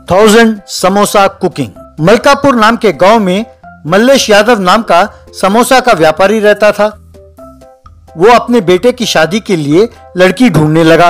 1000 samosa cooking. Malkapur नाम के गांव में मल्लेश यादव नाम का समोसा का व्यापारी रहता था। वो अपने बेटे की शादी के लिए लड़की ढूंढने लगा।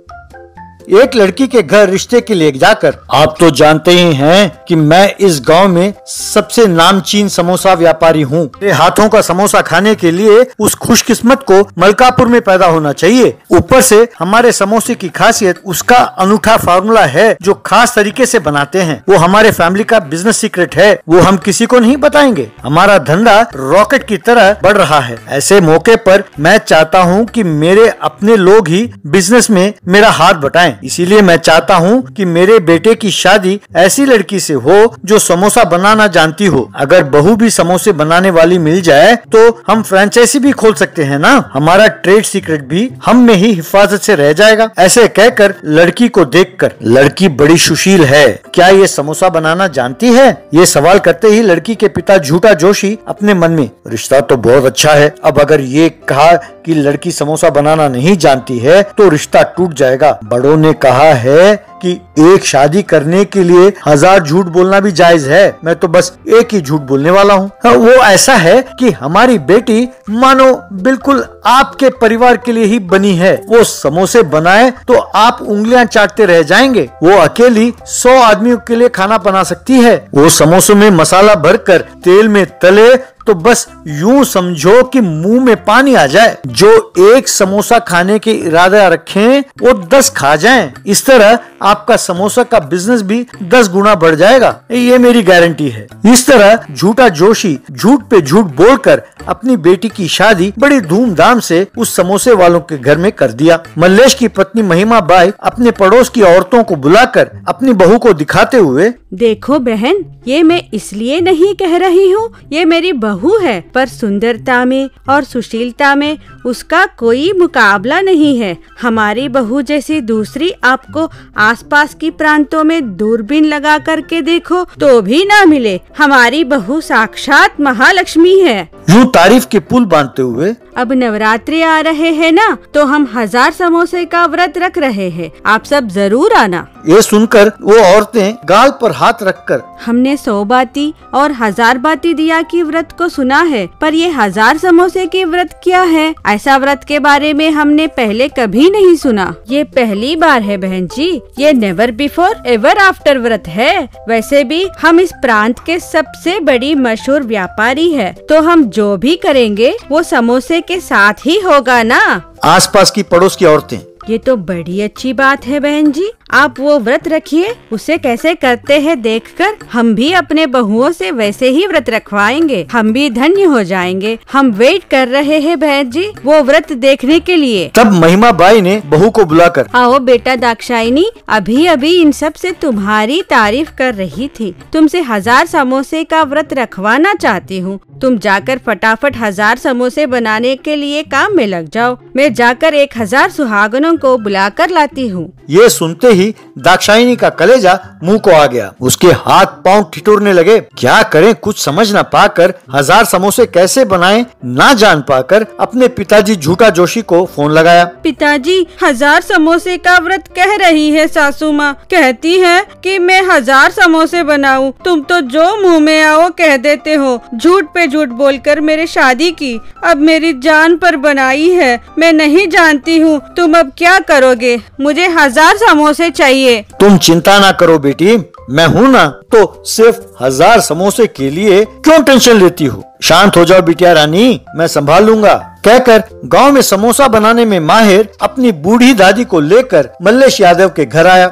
एक लड़की के घर रिश्ते के लिए जाकर, आप तो जानते ही हैं कि मैं इस गांव में सबसे नामचीन समोसा व्यापारी हूँ। मेरे हाथों का समोसा खाने के लिए उस खुशकिस्मत को मलकापुर में पैदा होना चाहिए। ऊपर से हमारे समोसे की खासियत उसका अनूठा फार्मूला है जो खास तरीके से बनाते हैं। वो हमारे फैमिली का बिजनेस सीक्रेट है, वो हम किसी को नहीं बताएंगे। हमारा धंधा रॉकेट की तरह बढ़ रहा है। ऐसे मौके पर मैं चाहता हूँ कि मेरे अपने लोग ही बिजनेस में मेरा हाथ बटाएं। इसीलिए मैं चाहता हूँ कि मेरे बेटे की शादी ऐसी लड़की से हो जो समोसा बनाना जानती हो। अगर बहू भी समोसे बनाने वाली मिल जाए तो हम फ्रेंचाइजी भी खोल सकते हैं ना। हमारा ट्रेड सीक्रेट भी हम में ही हिफाजत से रह जाएगा। ऐसे कहकर लड़की को देखकर, लड़की बड़ी सुशील है, क्या ये समोसा बनाना जानती है? ये सवाल करते ही लड़की के पिता झूठा जोशी अपने मन में, रिश्ता तो बहुत अच्छा है, अब अगर ये कहा कि लड़की समोसा बनाना नहीं जानती है तो रिश्ता टूट जाएगा। बड़ों ने कहा है कि एक शादी करने के लिए 1000 झूठ बोलना भी जायज है। मैं तो बस एक ही झूठ बोलने वाला हूँ। वो ऐसा है कि हमारी बेटी मानो बिल्कुल आपके परिवार के लिए ही बनी है। वो समोसे बनाए तो आप उंगलियां चाटते रह जाएंगे। वो अकेली 100 आदमियों के लिए खाना बना सकती है। वो समोसों में मसाला भरकर तेल में तले तो बस यूं समझो कि मुंह में पानी आ जाए। जो एक समोसा खाने के इरादा रखें वो 10 खा जाएं। इस तरह आपका समोसा का बिजनेस भी 10 गुना बढ़ जाएगा, ये मेरी गारंटी है। इस तरह झूठा जोशी झूठ पे झूठ बोलकर अपनी बेटी की शादी बड़ी धूमधाम से उस समोसे वालों के घर में कर दिया। मल्लेश की पत्नी महिमा बाई अपने पड़ोस की औरतों को बुलाकर अपनी बहू को दिखाते हुए, देखो बहन, ये मैं इसलिए नहीं कह रही हूँ, ये मेरी बहू है, पर सुंदरता में और सुशीलता में उसका कोई मुकाबला नहीं है। हमारी बहू जैसी दूसरी आपको आसपास की प्रांतों में दूरबीन लगा करके देखो तो भी ना मिले। हमारी बहू साक्षात महालक्ष्मी है। यूं तारीफ के पुल बांधते हुए, अब नवरात्रि आ रहे हैं ना, तो हम 1000 समोसे का व्रत रख रहे हैं, आप सब जरूर आना। ये सुनकर वो औरतें गाल पर हाथ रखकर, हमने 100 बाती और 1000 बाती दिया की व्रत को सुना है, पर ये 1000 समोसे की व्रत क्या है? ऐसा व्रत के बारे में हमने पहले कभी नहीं सुना। ये पहली बार है बहन जी, ये नेवर बिफोर एवर आफ्टर व्रत है। वैसे भी हम इस प्रांत के सबसे बड़ी मशहूर व्यापारी है, तो हम जो भी करेंगे वो समोसे के साथ ही होगा ना। आसपास की पड़ोस की औरतें, ये तो बड़ी अच्छी बात है बहन जी, आप वो व्रत रखिए। उसे कैसे करते हैं देखकर हम भी अपने बहुओं से वैसे ही व्रत रखवाएंगे, हम भी धन्य हो जाएंगे। हम वेट कर रहे हैं बहन जी वो व्रत देखने के लिए। तब महिमा बाई ने बहू को बुलाकर, आओ बेटा दाक्षायणी, अभी अभी इन सब से तुम्हारी तारीफ कर रही थी। तुमसे 1000 समोसे का व्रत रखवाना चाहती हूँ। तुम जाकर फटाफट 1000 समोसे बनाने के लिए काम में लग जाओ। मैं जाकर 1000 सुहागनों को बुलाकर लाती हूँ। ये सुनते ही दाक्षायणी का कलेजा मुंह को आ गया। उसके हाथ पांव ठिठुरने लगे। क्या करें कुछ समझ न पाकर, 1000 समोसे कैसे बनाएं ना जान पाकर अपने पिताजी झूठा जोशी को फोन लगाया। पिताजी, 1000 समोसे का व्रत कह रही है सासू माँ, कहती है कि मैं 1000 समोसे बनाऊं। तुम तो जो मुंह में आओ कह देते हो। झूठ पे झूठ बोलकर मेरे शादी की अब मेरी जान पर बनाई है। मैं नहीं जानती हूँ तुम अब क्या करोगे। मुझे 1000 समोसे चाहिए। तुम चिंता ना करो बेटी, मैं हूँ ना, तो सिर्फ 1000 समोसे के लिए क्यों टेंशन लेती हो। शांत हो जाओ बिटिया रानी, मैं संभाल लूंगा। कहकर गांव में समोसा बनाने में माहिर अपनी बूढ़ी दादी को लेकर मल्लेश यादव के घर आया।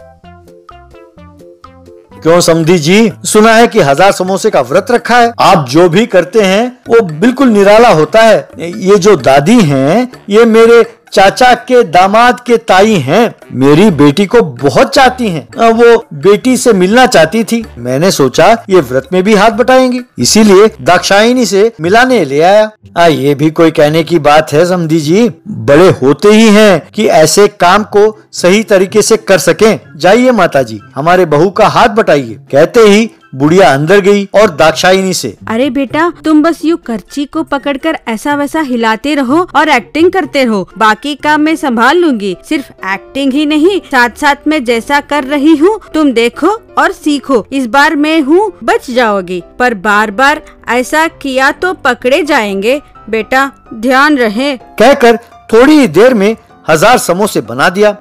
क्यों समधी जी, सुना है कि 1000 समोसे का व्रत रखा है। आप जो भी करते हैं वो बिल्कुल निराला होता है। ये जो दादी हैं, ये मेरे चाचा के दामाद के ताई हैं। मेरी बेटी को बहुत चाहती हैं। वो बेटी से मिलना चाहती थी। मैंने सोचा ये व्रत में भी हाथ बटाएंगी, इसीलिए दाक्षायणी से मिलाने ले आया। ये भी कोई कहने की बात है समधी जी, बड़े होते ही हैं कि ऐसे काम को सही तरीके से कर सकें। जाइए माताजी, हमारे बहू का हाथ बटाइए। कहते ही बुढ़िया अंदर गई और दाक्षायणी से, अरे बेटा, तुम बस यूँ करची को पकड़कर ऐसा वैसा हिलाते रहो और एक्टिंग करते रहो, बाकी काम मैं संभाल लूंगी। सिर्फ एक्टिंग ही नहीं, साथ साथ में जैसा कर रही हूँ तुम देखो और सीखो। इस बार मैं हूँ, बच जाओगी, पर बार बार ऐसा किया तो पकड़े जाएंगे। बेटा ध्यान रहे। कहकर थोड़ी ही देर में 1000 समोसे बना दिया।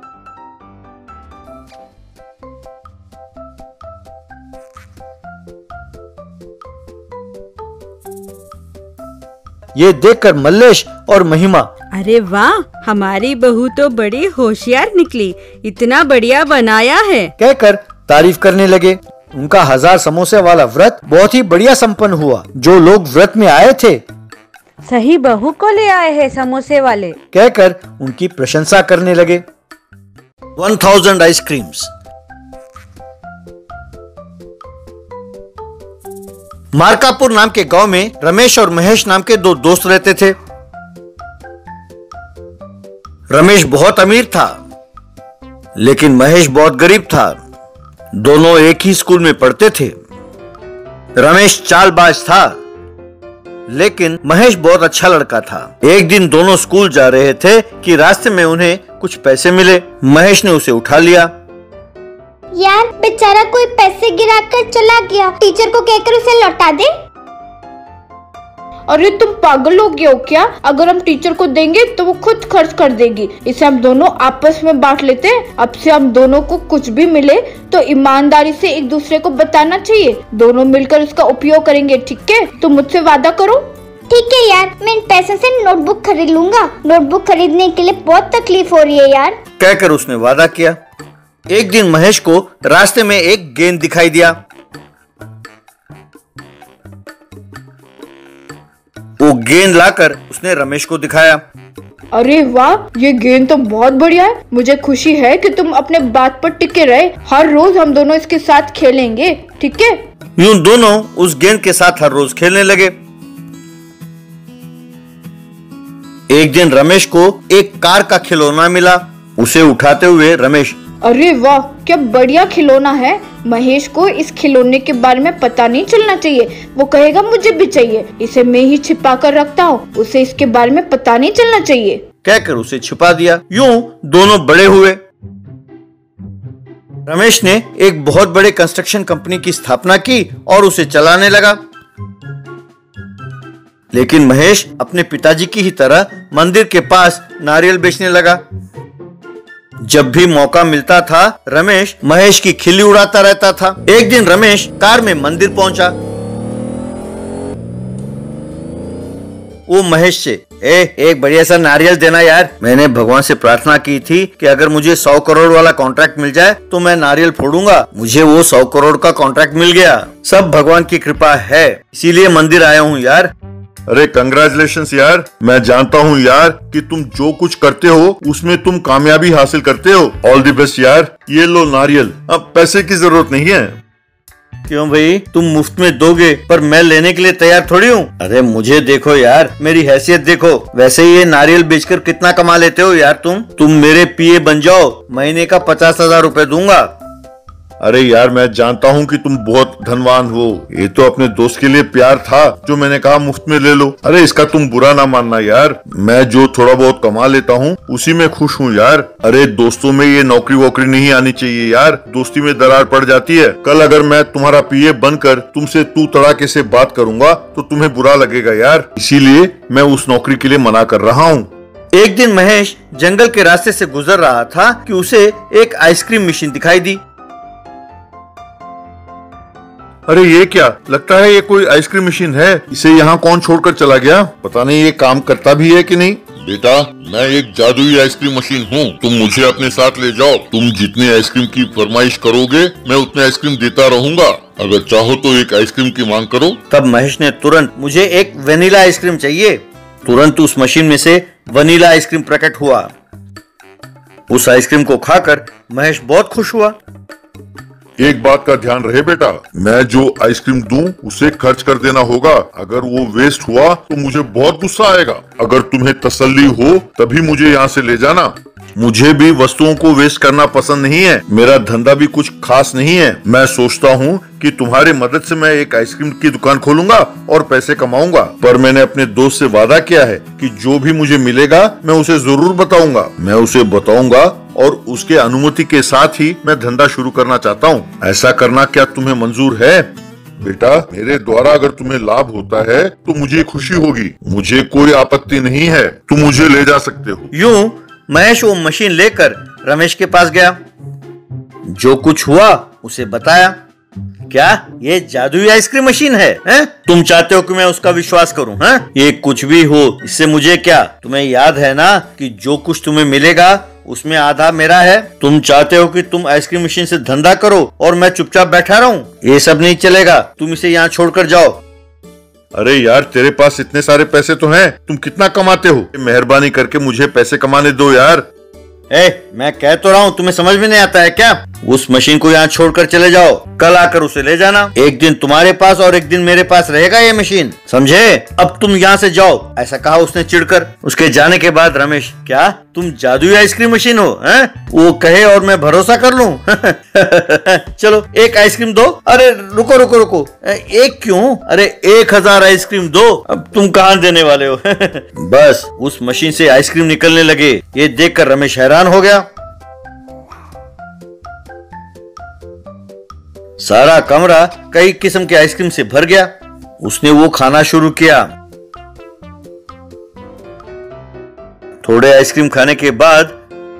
ये देखकर मल्लेश और महिमा, अरे वाह, हमारी बहू तो बड़ी होशियार निकली, इतना बढ़िया बनाया है, कहकर तारीफ करने लगे। उनका 1000 समोसे वाला व्रत बहुत ही बढ़िया संपन्न हुआ। जो लोग व्रत में आए थे, सही बहू को ले आए हैं समोसे वाले, कहकर उनकी प्रशंसा करने लगे। 1000 आइसक्रीम्स। मार्कापुर नाम के गांव में रमेश और महेश नाम के 2 दोस्त रहते थे। रमेश बहुत अमीर था, लेकिन महेश बहुत गरीब था। दोनों एक ही स्कूल में पढ़ते थे। रमेश चालबाज था, लेकिन महेश बहुत अच्छा लड़का था। एक दिन दोनों स्कूल जा रहे थे कि रास्ते में उन्हें कुछ पैसे मिले। महेश ने उसे उठा लिया। यार, बेचारा कोई पैसे गिरा कर चला गया, टीचर को कहकर उसे लौटा दे। अरे तुम पागल हो गए हो क्या? अगर हम टीचर को देंगे तो वो खुद खर्च कर देगी। इसे हम दोनों आपस में बांट लेते हैं। अब से हम दोनों को कुछ भी मिले तो ईमानदारी से एक दूसरे को बताना चाहिए। दोनों मिलकर उसका उपयोग करेंगे, ठीक है? तुम मुझसे वादा करो। ठीक है यार, मैं इन पैसों से नोटबुक खरीद लूंगा। नोटबुक खरीदने के लिए बहुत तकलीफ हो रही है यार, कहकर उसने वादा किया। एक दिन महेश को रास्ते में एक गेंद दिखाई दिया। वो गेंद लाकर उसने रमेश को दिखाया। अरे वाह, ये गेंद तो बहुत बढ़िया है। मुझे खुशी है कि तुम अपने बात पर टिके रहे। हर रोज हम दोनों इसके साथ खेलेंगे, ठीक है? यूं दोनों उस गेंद के साथ हर रोज खेलने लगे। एक दिन रमेश को एक कार का खिलौना मिला। उसे उठाते हुए रमेश, अरे वाह, क्या बढ़िया खिलौना है। महेश को इस खिलौने के बारे में पता नहीं चलना चाहिए। वो कहेगा मुझे भी चाहिए। इसे मैं ही छिपा कर रखता हूँ, उसे इसके बारे में पता नहीं चलना चाहिए, कहकर उसे छिपा दिया। यूं दोनों बड़े हुए। रमेश ने एक बहुत बड़े कंस्ट्रक्शन कंपनी की स्थापना की और उसे चलाने लगा। लेकिन महेश अपने पिताजी की ही तरह मंदिर के पास नारियल बेचने लगा। जब भी मौका मिलता था, रमेश महेश की खिल्ली उड़ाता रहता था। एक दिन रमेश कार में मंदिर पहुंचा। वो महेश से, एक बढ़िया सा नारियल देना यार। मैंने भगवान से प्रार्थना की थी कि अगर मुझे 100 करोड़ वाला कॉन्ट्रैक्ट मिल जाए तो मैं नारियल फोड़ूंगा। मुझे वो 100 करोड़ का कॉन्ट्रैक्ट मिल गया। सब भगवान की कृपा है, इसीलिए मंदिर आया हूँ यार। अरे कंग्रेचुलेशंस यार। मैं जानता हूँ यार कि तुम जो कुछ करते हो उसमें तुम कामयाबी हासिल करते हो। ऑल द बेस्ट यार। ये लो नारियल, अब पैसे की जरूरत नहीं है। क्यों भाई, तुम मुफ्त में दोगे पर मैं लेने के लिए तैयार थोड़ी हूँ। अरे मुझे देखो यार, मेरी हैसियत देखो। वैसे ये नारियल बेचकर कितना कमा लेते हो यार तुम मेरे पीए बन जाओ, महीने का 50,000 रुपए दूंगा। अरे यार, मैं जानता हूँ कि तुम बहुत धनवान हो। ये तो अपने दोस्त के लिए प्यार था जो मैंने कहा मुफ्त में ले लो। अरे इसका तुम बुरा ना मानना यार। मैं जो थोड़ा बहुत कमा लेता हूँ उसी में खुश हूँ यार। अरे दोस्तों में ये नौकरी वोकरी नहीं आनी चाहिए यार। दोस्ती में दरार पड़ जाती है। कल अगर मैं तुम्हारा पीए बनकर तुमसे तू तड़ाके से बात करूंगा तो तुम्हें बुरा लगेगा यार। इसीलिए मैं उस नौकरी के लिए मना कर रहा हूँ। एक दिन महेश जंगल के रास्ते से गुजर रहा था कि उसे एक आइसक्रीम मशीन दिखाई दी। अरे ये क्या, लगता है ये कोई आइसक्रीम मशीन है। इसे यहाँ कौन छोड़कर चला गया? पता नहीं ये काम करता भी है कि नहीं। बेटा, मैं एक जादुई आइसक्रीम मशीन हूँ। तुम मुझे अपने साथ ले जाओ। तुम जितनी आइसक्रीम की फरमाइश करोगे मैं उतने आइसक्रीम देता रहूंगा। अगर चाहो तो एक आइसक्रीम की मांग करो। तब महेश ने तुरंत, मुझे एक वेनिला आइसक्रीम चाहिए। तुरंत उस मशीन में से वनीला आइसक्रीम प्रकट हुआ। उस आइसक्रीम को खाकर महेश बहुत खुश हुआ। एक बात का ध्यान रहे बेटा, मैं जो आइसक्रीम दूं उसे खर्च कर देना होगा। अगर वो वेस्ट हुआ तो मुझे बहुत गुस्सा आएगा। अगर तुम्हें तसल्ली हो तभी मुझे यहाँ से ले जाना। मुझे भी वस्तुओं को वेस्ट करना पसंद नहीं है। मेरा धंधा भी कुछ खास नहीं है। मैं सोचता हूँ कि तुम्हारी मदद से मैं एक आइसक्रीम की दुकान खोलूंगा और पैसे कमाऊंगा। पर मैंने अपने दोस्त से वादा किया है कि जो भी मुझे मिलेगा मैं उसे जरूर बताऊंगा। मैं उसे बताऊंगा और उसके अनुमति के साथ ही मैं धंधा शुरू करना चाहता हूँ। ऐसा करना क्या तुम्हें मंजूर है? बेटा, मेरे द्वारा अगर तुम्हें लाभ होता है तो मुझे खुशी होगी। मुझे कोई आपत्ति नहीं है। तुम मुझे ले जा सकते हो। यूं महेश वो मशीन लेकर रमेश के पास गया, जो कुछ हुआ उसे बताया। क्या ये जादुई आइसक्रीम मशीन है, हैं? तुम चाहते हो कि मैं उसका विश्वास करूं? हैं? ये कुछ भी हो, इससे मुझे क्या? तुम्हें याद है ना कि जो कुछ तुम्हें मिलेगा उसमें आधा मेरा है। तुम चाहते हो कि तुम आइसक्रीम मशीन से धंधा करो और मैं चुपचाप बैठा रहूं? ये सब नहीं चलेगा। तुम इसे यहाँ छोड़कर जाओ। अरे यार, तेरे पास इतने सारे पैसे तो हैं। तुम कितना कमाते हो? मेहरबानी करके मुझे पैसे कमाने दो यार। मैं कह तो रहा हूँ, तुम्हें समझ में नहीं आता है क्या? उस मशीन को यहाँ छोड़कर चले जाओ। कल आकर उसे ले जाना। एक दिन तुम्हारे पास और एक दिन मेरे पास रहेगा ये मशीन, समझे? अब तुम यहाँ से जाओ, ऐसा कहा उसने चिढ़कर। उसके जाने के बाद रमेश, क्या तुम जादुई आइसक्रीम मशीन हो, हैं? वो कहे और मैं भरोसा कर लूं? चलो एक आइसक्रीम दो। अरे रुको रुको रुको, एक क्यों? अरे 1000 आइसक्रीम दो। अब तुम कहाँ देने वाले हो? बस उस मशीन से आइसक्रीम निकलने लगे। ये देखकर रमेश हैरान हो गया। सारा कमरा कई किस्म के आइसक्रीम से भर गया। उसने वो खाना शुरू किया। थोड़े आइसक्रीम खाने के बाद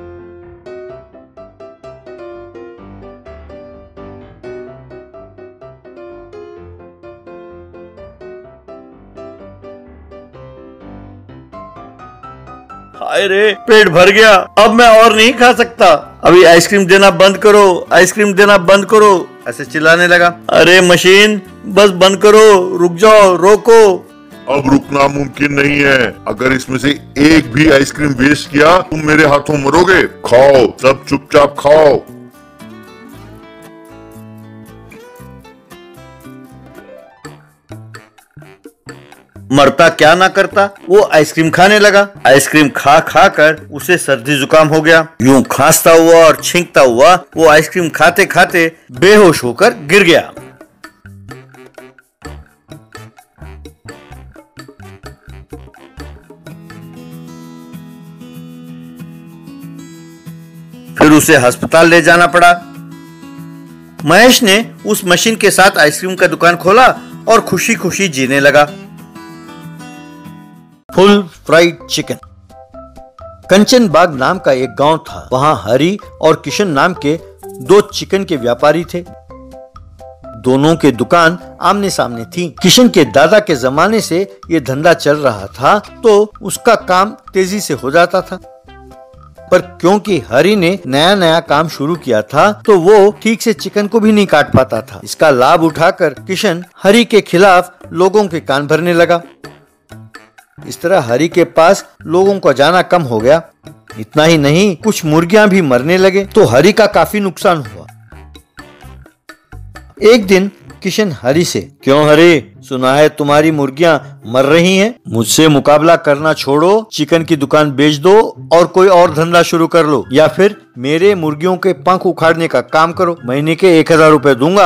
हाय रे, पेट भर गया। अब मैं और नहीं खा सकता। अभी आइसक्रीम देना बंद करो, आइसक्रीम देना बंद करो, ऐसे चिल्लाने लगा। अरे मशीन, बस बंद करो, रुक जाओ, रोको। अब रुकना मुमकिन नहीं है। अगर इसमें से एक भी आइसक्रीम वेस्ट किया तुम मेरे हाथों मरोगे। खाओ, सब चुपचाप खाओ। मरता क्या ना करता, वो आइसक्रीम खाने लगा। आइसक्रीम खा खा कर उसे सर्दी जुकाम हो गया। यूं खांसता हुआ और छींकता हुआ वो आइसक्रीम खाते खाते बेहोश होकर गिर गया। फिर उसे अस्पताल ले जाना पड़ा। महेश ने उस मशीन के साथ आइसक्रीम का दुकान खोला और खुशी खुशी जीने लगा। Full fried chicken. कंचनबाग नाम का एक गांव था। वहां हरी और किशन नाम के 2 चिकन के व्यापारी थे। दोनों के दुकान आमने सामने थी। किशन के दादा के जमाने से ये धंधा चल रहा था, तो उसका काम तेजी से हो जाता था। पर क्योंकि हरी ने नया नया काम शुरू किया था, तो वो ठीक से चिकन को भी नहीं काट पाता था। इसका लाभ उठाकर किशन हरी के खिलाफ लोगों के कान भरने लगा। इस तरह हरी के पास लोगों का जाना कम हो गया। इतना ही नहीं, कुछ मुर्गियां भी मरने लगे, तो हरी का काफी नुकसान हुआ। एक दिन किशन हरी से, क्यों हरी, सुना है तुम्हारी मुर्गियां मर रही हैं? मुझसे मुकाबला करना छोड़ो, चिकन की दुकान बेच दो और कोई और धंधा शुरू कर लो, या फिर मेरे मुर्गियों के पंख उखाड़ने का काम करो। महीने के 1000 रुपए दूंगा।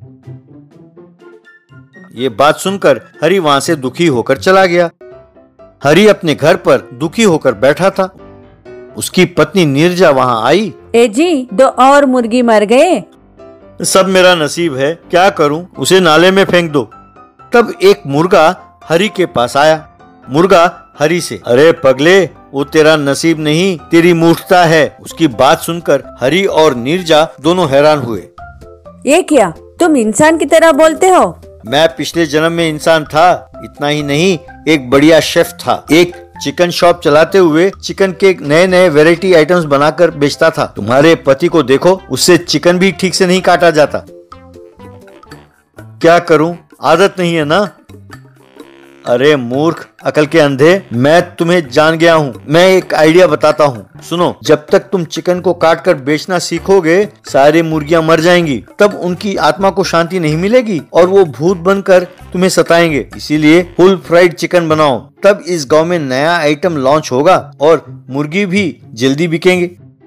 ये बात सुनकर हरी वहां से दुखी होकर चला गया। हरी अपने घर पर दुखी होकर बैठा था। उसकी पत्नी नीरजा वहां आई। ए जी, 2 और मुर्गी मर गए। सब मेरा नसीब है, क्या करूं? उसे नाले में फेंक दो। तब एक मुर्गा हरी के पास आया। मुर्गा हरी से, अरे पगले, वो तेरा नसीब नहीं, तेरी मूर्खता है। उसकी बात सुनकर हरी और नीरजा दोनों हैरान हुए। ये क्या, तुम इंसान की तरह बोलते हो? मैं पिछले जन्म में इंसान था। इतना ही नहीं, एक बढ़िया शेफ था। एक चिकन शॉप चलाते हुए चिकन के नए नए वैरायटी आइटम्स बनाकर बेचता था। तुम्हारे पति को देखो, उससे चिकन भी ठीक से नहीं काटा जाता। क्या करूं, आदत नहीं है ना। अरे मूर्ख, अकल के अंधे, मैं तुम्हें जान गया हूँ। मैं एक आइडिया बताता हूँ, सुनो। जब तक तुम चिकन को काट कर बेचना सीखोगे, सारी मुर्गियाँ मर जाएंगी। तब उनकी आत्मा को शांति नहीं मिलेगी और वो भूत बनकर तुम्हें सताएंगे। इसीलिए फुल फ्राइड चिकन बनाओ, तब इस गांव में नया आइटम लॉन्च होगा और मुर्गी भी जल्दी बिकेंगे।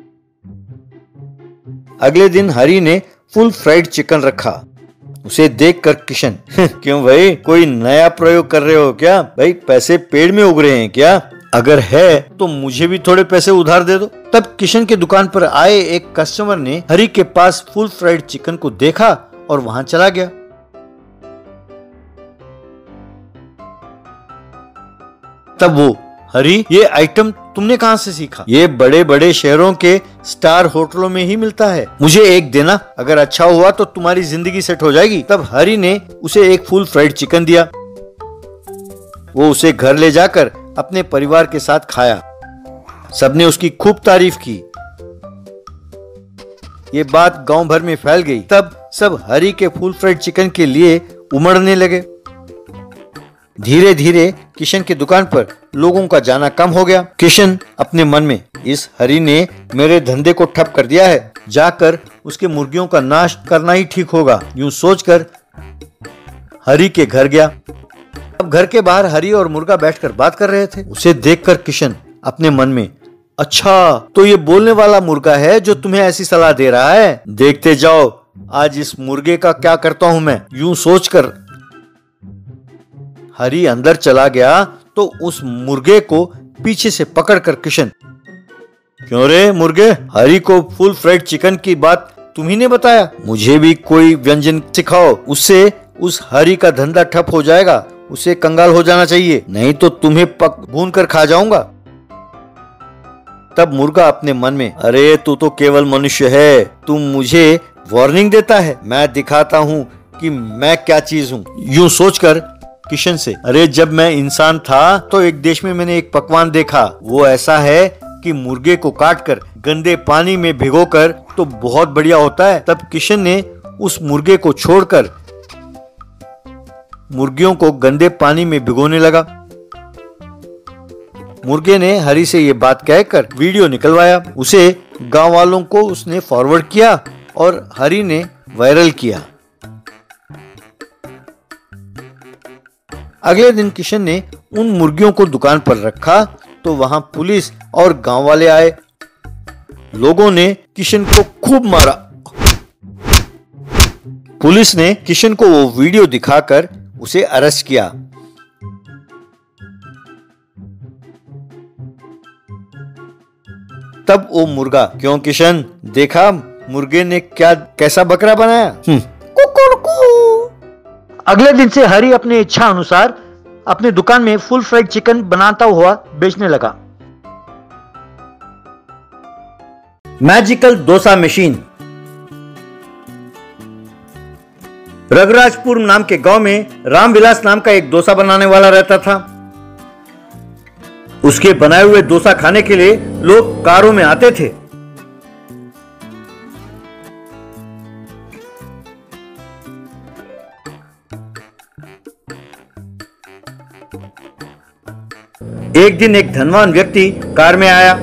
अगले दिन हरी ने फुल फ्राइड चिकन रखा। उसे देखकर किशन, क्यों भाई, कोई नया प्रयोग कर रहे हो क्या? भाई पैसे पेड़ में उग रहे हैं क्या? अगर है तो मुझे भी थोड़े पैसे उधार दे दो। तब किशन की दुकान पर आए एक कस्टमर ने हरी के पास फुल फ्राइड चिकन को देखा और वहां चला गया। तब वो, हरी, ये आइटम तुमने कहां से सीखा? ये बड़े बड़े शहरों के स्टार होटलों में ही मिलता है, मुझे एक देना, अगर अच्छा हुआ तो तुम्हारी जिंदगी सेट हो जाएगी। तब हरी ने उसे एक फुल फ्राइड चिकन दिया। वो उसे घर ले जाकर अपने परिवार के साथ खाया। सबने उसकी खूब तारीफ की। ये बात गांव भर में फैल गई। तब सब हरी के फुल फ्राइड चिकन के लिए उमड़ने लगे। धीरे धीरे किशन की दुकान पर लोगों का जाना कम हो गया। किशन अपने मन में, इस हरी ने मेरे धंधे को ठप कर दिया है, जाकर उसके मुर्गियों का नाश करना ही ठीक होगा। यूं सोचकर हरी के घर गया। अब घर के बाहर हरी और मुर्गा बैठकर बात कर रहे थे। उसे देखकर किशन अपने मन में, अच्छा, तो ये बोलने वाला मुर्गा है जो तुम्हें ऐसी सलाह दे रहा है। देखते जाओ आज इस मुर्गे का क्या करता हूं मैं। यूं सोचकर हरी अंदर चला गया तो उस मुर्गे को पीछे से पकड़कर किशन, क्यों रे मुर्गे, हरी को फुल फ्राइड चिकन की बात तुम्ही ने बताया? मुझे भी कोई व्यंजन सिखाओ, उससे उस हरी का धंधा ठप हो जाएगा। उसे कंगाल हो जाना चाहिए, नहीं तो तुम्हें भून कर खा जाऊंगा। तब मुर्गा अपने मन में, अरे तू तो केवल मनुष्य है, तुम मुझे वार्निंग देता है, मैं दिखाता हूँ कि मैं क्या चीज हूँ। यूं सोचकर किशन से, अरे जब मैं इंसान था तो एक देश में मैंने एक पकवान देखा। वो ऐसा है कि मुर्गे को काटकर गंदे पानी में भिगोकर तो बहुत बढ़िया होता है। तब किशन ने उस मुर्गे को छोड़कर मुर्गियों को गंदे पानी में भिगोने लगा। मुर्गे ने हरी से ये बात कहकर वीडियो निकलवाया। उसे गांव वालों को उसने फॉरवर्ड किया और हरी ने वायरल किया। अगले दिन किशन ने उन मुर्गियों को दुकान पर रखा तो वहां पुलिस और गांव वाले आए। लोगों ने किशन को खूब मारा। पुलिस ने किशन को वो वीडियो दिखाकर उसे अरेस्ट किया। तब वो मुर्गा, क्यों किशन, देखा मुर्गे ने कैसा बकरा बनाया? अगले दिन से हरी अपनी इच्छा अनुसार अपनी दुकान में फुल फ्राइड चिकन बनाता हुआ बेचने लगा। Magical dosa machine. रघुराजपुर नाम के गांव में रामविलास नाम का एक डोसा बनाने वाला रहता था। उसके बनाए हुए डोसा खाने के लिए लोग कारों में आते थे। एक दिन एक धनवान व्यक्ति कार में आया।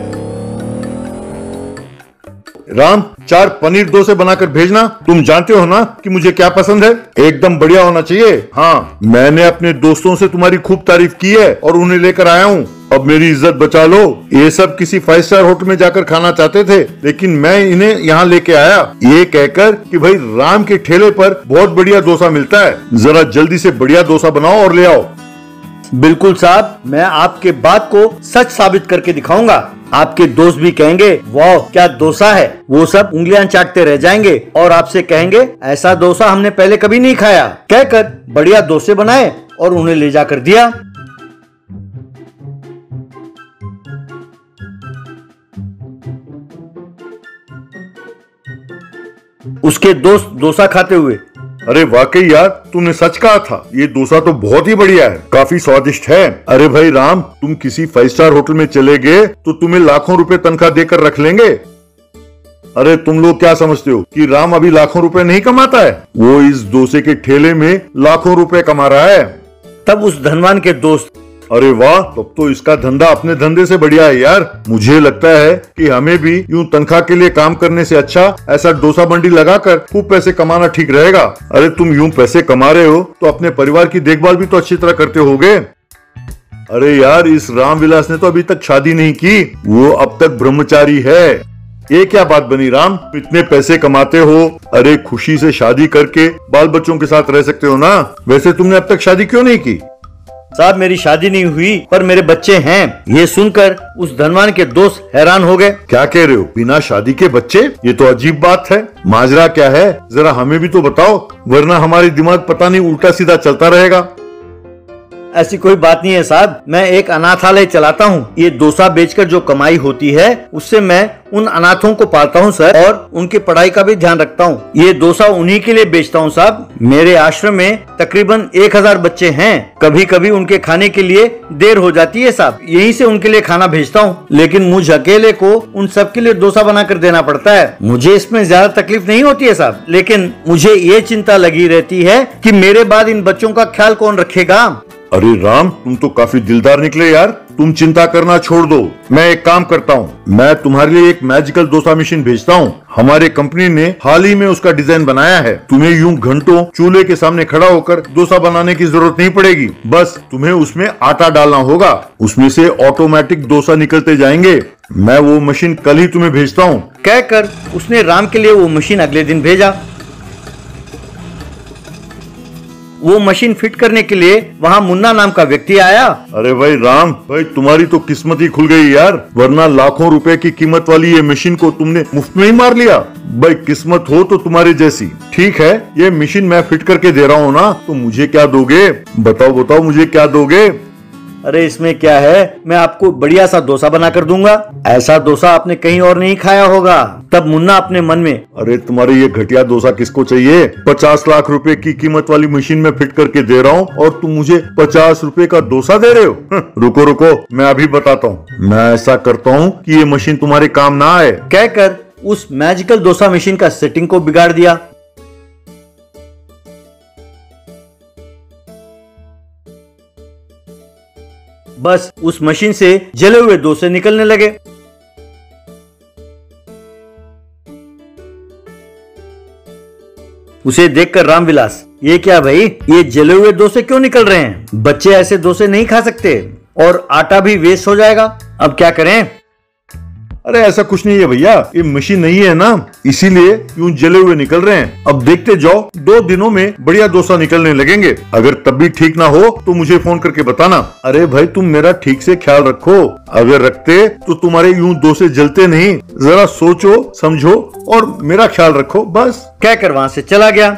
राम, 4 पनीर डोसे बनाकर भेजना। तुम जानते हो ना कि मुझे क्या पसंद है, एकदम बढ़िया होना चाहिए। हाँ, मैंने अपने दोस्तों से तुम्हारी खूब तारीफ की है और उन्हें लेकर आया हूँ। अब मेरी इज्जत बचा लो। ये सब किसी 5 स्टार होटल में जाकर खाना चाहते थे, लेकिन मैं इन्हें यहाँ लेके आया ये कहकर कि भाई राम के ठेले पर बहुत बढ़िया डोसा मिलता है, जरा जल्दी से बढ़िया डोसा बनाओ और ले आओ। बिल्कुल साहब, मैं आपके बात को सच साबित करके दिखाऊंगा। आपके दोस्त भी कहेंगे वाह क्या डोसा है। वो सब उंगलियां चाटते रह जाएंगे और आपसे कहेंगे ऐसा डोसा हमने पहले कभी नहीं खाया। कहकर बढ़िया डोसे बनाए और उन्हें ले जाकर दिया। उसके दोस्त डोसा खाते हुए, अरे वाकई यार, तूने सच कहा था, ये डोसा तो बहुत ही बढ़िया है, काफी स्वादिष्ट है। अरे भाई राम, तुम किसी 5 स्टार होटल में चले गए तो तुम्हें लाखों रुपए तनख्वाह देकर रख लेंगे। अरे तुम लोग क्या समझते हो कि राम अभी लाखों रुपए नहीं कमाता है? वो इस डोसे के ठेले में लाखों रुपए कमा रहा है। तब उस धनवान के दोस्त, अरे वाह, तब तो इसका धंधा अपने धंधे से बढ़िया है यार। मुझे लगता है कि हमें भी यूं तनख्वाह के लिए काम करने से अच्छा ऐसा डोसा मंडी लगाकर खूब पैसे कमाना ठीक रहेगा। अरे तुम यूं पैसे कमा रहे हो तो अपने परिवार की देखभाल भी तो अच्छी तरह करते होगे। अरे यार, इस रामविलास ने तो अभी तक शादी नहीं की, वो अब तक ब्रह्मचारी है। ये क्या बात बनी राम, इतने पैसे कमाते हो, अरे खुशी से शादी करके बाल बच्चों के साथ रह सकते हो ना। वैसे तुमने अब तक शादी क्यों नहीं की? साहब मेरी शादी नहीं हुई पर मेरे बच्चे हैं। ये सुनकर उस धनवान के दोस्त हैरान हो गए। क्या कह रहे हो, बिना शादी के बच्चे? ये तो अजीब बात है। माजरा क्या है, जरा हमें भी तो बताओ, वरना हमारी दिमाग पता नहीं उल्टा सीधा चलता रहेगा। ऐसी कोई बात नहीं है साहब, मैं एक अनाथालय चलाता हूँ। ये डोसा बेचकर जो कमाई होती है उससे मैं उन अनाथों को पालता हूँ सर, और उनकी पढ़ाई का भी ध्यान रखता हूँ। ये डोसा उन्हीं के लिए बेचता हूँ साहब। मेरे आश्रम में तकरीबन 1000 बच्चे हैं। कभी कभी उनके खाने के लिए देर हो जाती है साहब, यहीं से उनके लिए खाना भेजता हूँ। लेकिन मुझ अकेले को उन सबके लिए डोसा बनाकर देना पड़ता है। मुझे इसमें ज्यादा तकलीफ नहीं होती है साहब, लेकिन मुझे ये चिंता लगी रहती है कि मेरे बाद इन बच्चों का ख्याल कौन रखेगा। अरे राम, तुम तो काफी दिलदार निकले यार। तुम चिंता करना छोड़ दो, मैं एक काम करता हूँ, मैं तुम्हारे लिए एक मैजिकल डोसा मशीन भेजता हूँ। हमारे कंपनी ने हाल ही में उसका डिजाइन बनाया है। तुम्हें यूं घंटों चूल्हे के सामने खड़ा होकर डोसा बनाने की जरूरत नहीं पड़ेगी। बस तुम्हें उसमें आटा डालना होगा, उसमें से ऑटोमेटिक डोसा निकलते जाएंगे। मैं वो मशीन कल ही तुम्हें भेजता हूँ। कहकर उसने राम के लिए वो मशीन अगले दिन भेजा। वो मशीन फिट करने के लिए वहाँ मुन्ना नाम का व्यक्ति आया। अरे भाई राम भाई, तुम्हारी तो किस्मत ही खुल गई यार, वरना लाखों रुपए की कीमत वाली ये मशीन को तुमने मुफ्त में ही मार लिया। भाई किस्मत हो तो तुम्हारी जैसी। ठीक है, ये मशीन मैं फिट करके दे रहा हूँ ना, तो मुझे क्या दोगे? बताओ बताओ, मुझे क्या दोगे? अरे इसमें क्या है, मैं आपको बढ़िया सा डोसा बना कर दूंगा। ऐसा डोसा आपने कहीं और नहीं खाया होगा। तब मुन्ना अपने मन में, अरे तुम्हारे ये घटिया डोसा किसको चाहिए? 50 लाख रुपए की कीमत वाली मशीन में फिट करके दे रहा हूँ और तुम मुझे 50 रुपए का डोसा दे रहे हो? रुको रुको, मैं अभी बताता हूँ। मैं ऐसा करता हूँ कि ये मशीन तुम्हारे काम ना आए। कहकर उस मैजिकल डोसा मशीन का सेटिंग को बिगाड़ दिया। बस उस मशीन से जले हुए डोसे निकलने लगे। उसे देखकर रामविलास, ये क्या भाई, ये जले हुए डोसे क्यों निकल रहे हैं? बच्चे ऐसे डोसे नहीं खा सकते और आटा भी वेस्ट हो जाएगा। अब क्या करें? अरे ऐसा कुछ नहीं है भैया, ये मशीन नहीं है ना, इसीलिए यूं जले हुए निकल रहे हैं। अब देखते जाओ, 2 दिनों में बढ़िया डोसा निकलने लगेंगे। अगर तब भी ठीक ना हो तो मुझे फोन करके बताना। अरे भाई तुम मेरा ठीक से ख्याल रखो, अगर रखते तो तुम्हारे यूं डोसे जलते नहीं। जरा सोचो समझो और मेरा ख्याल रखो बस। कहकर वहां से चला गया।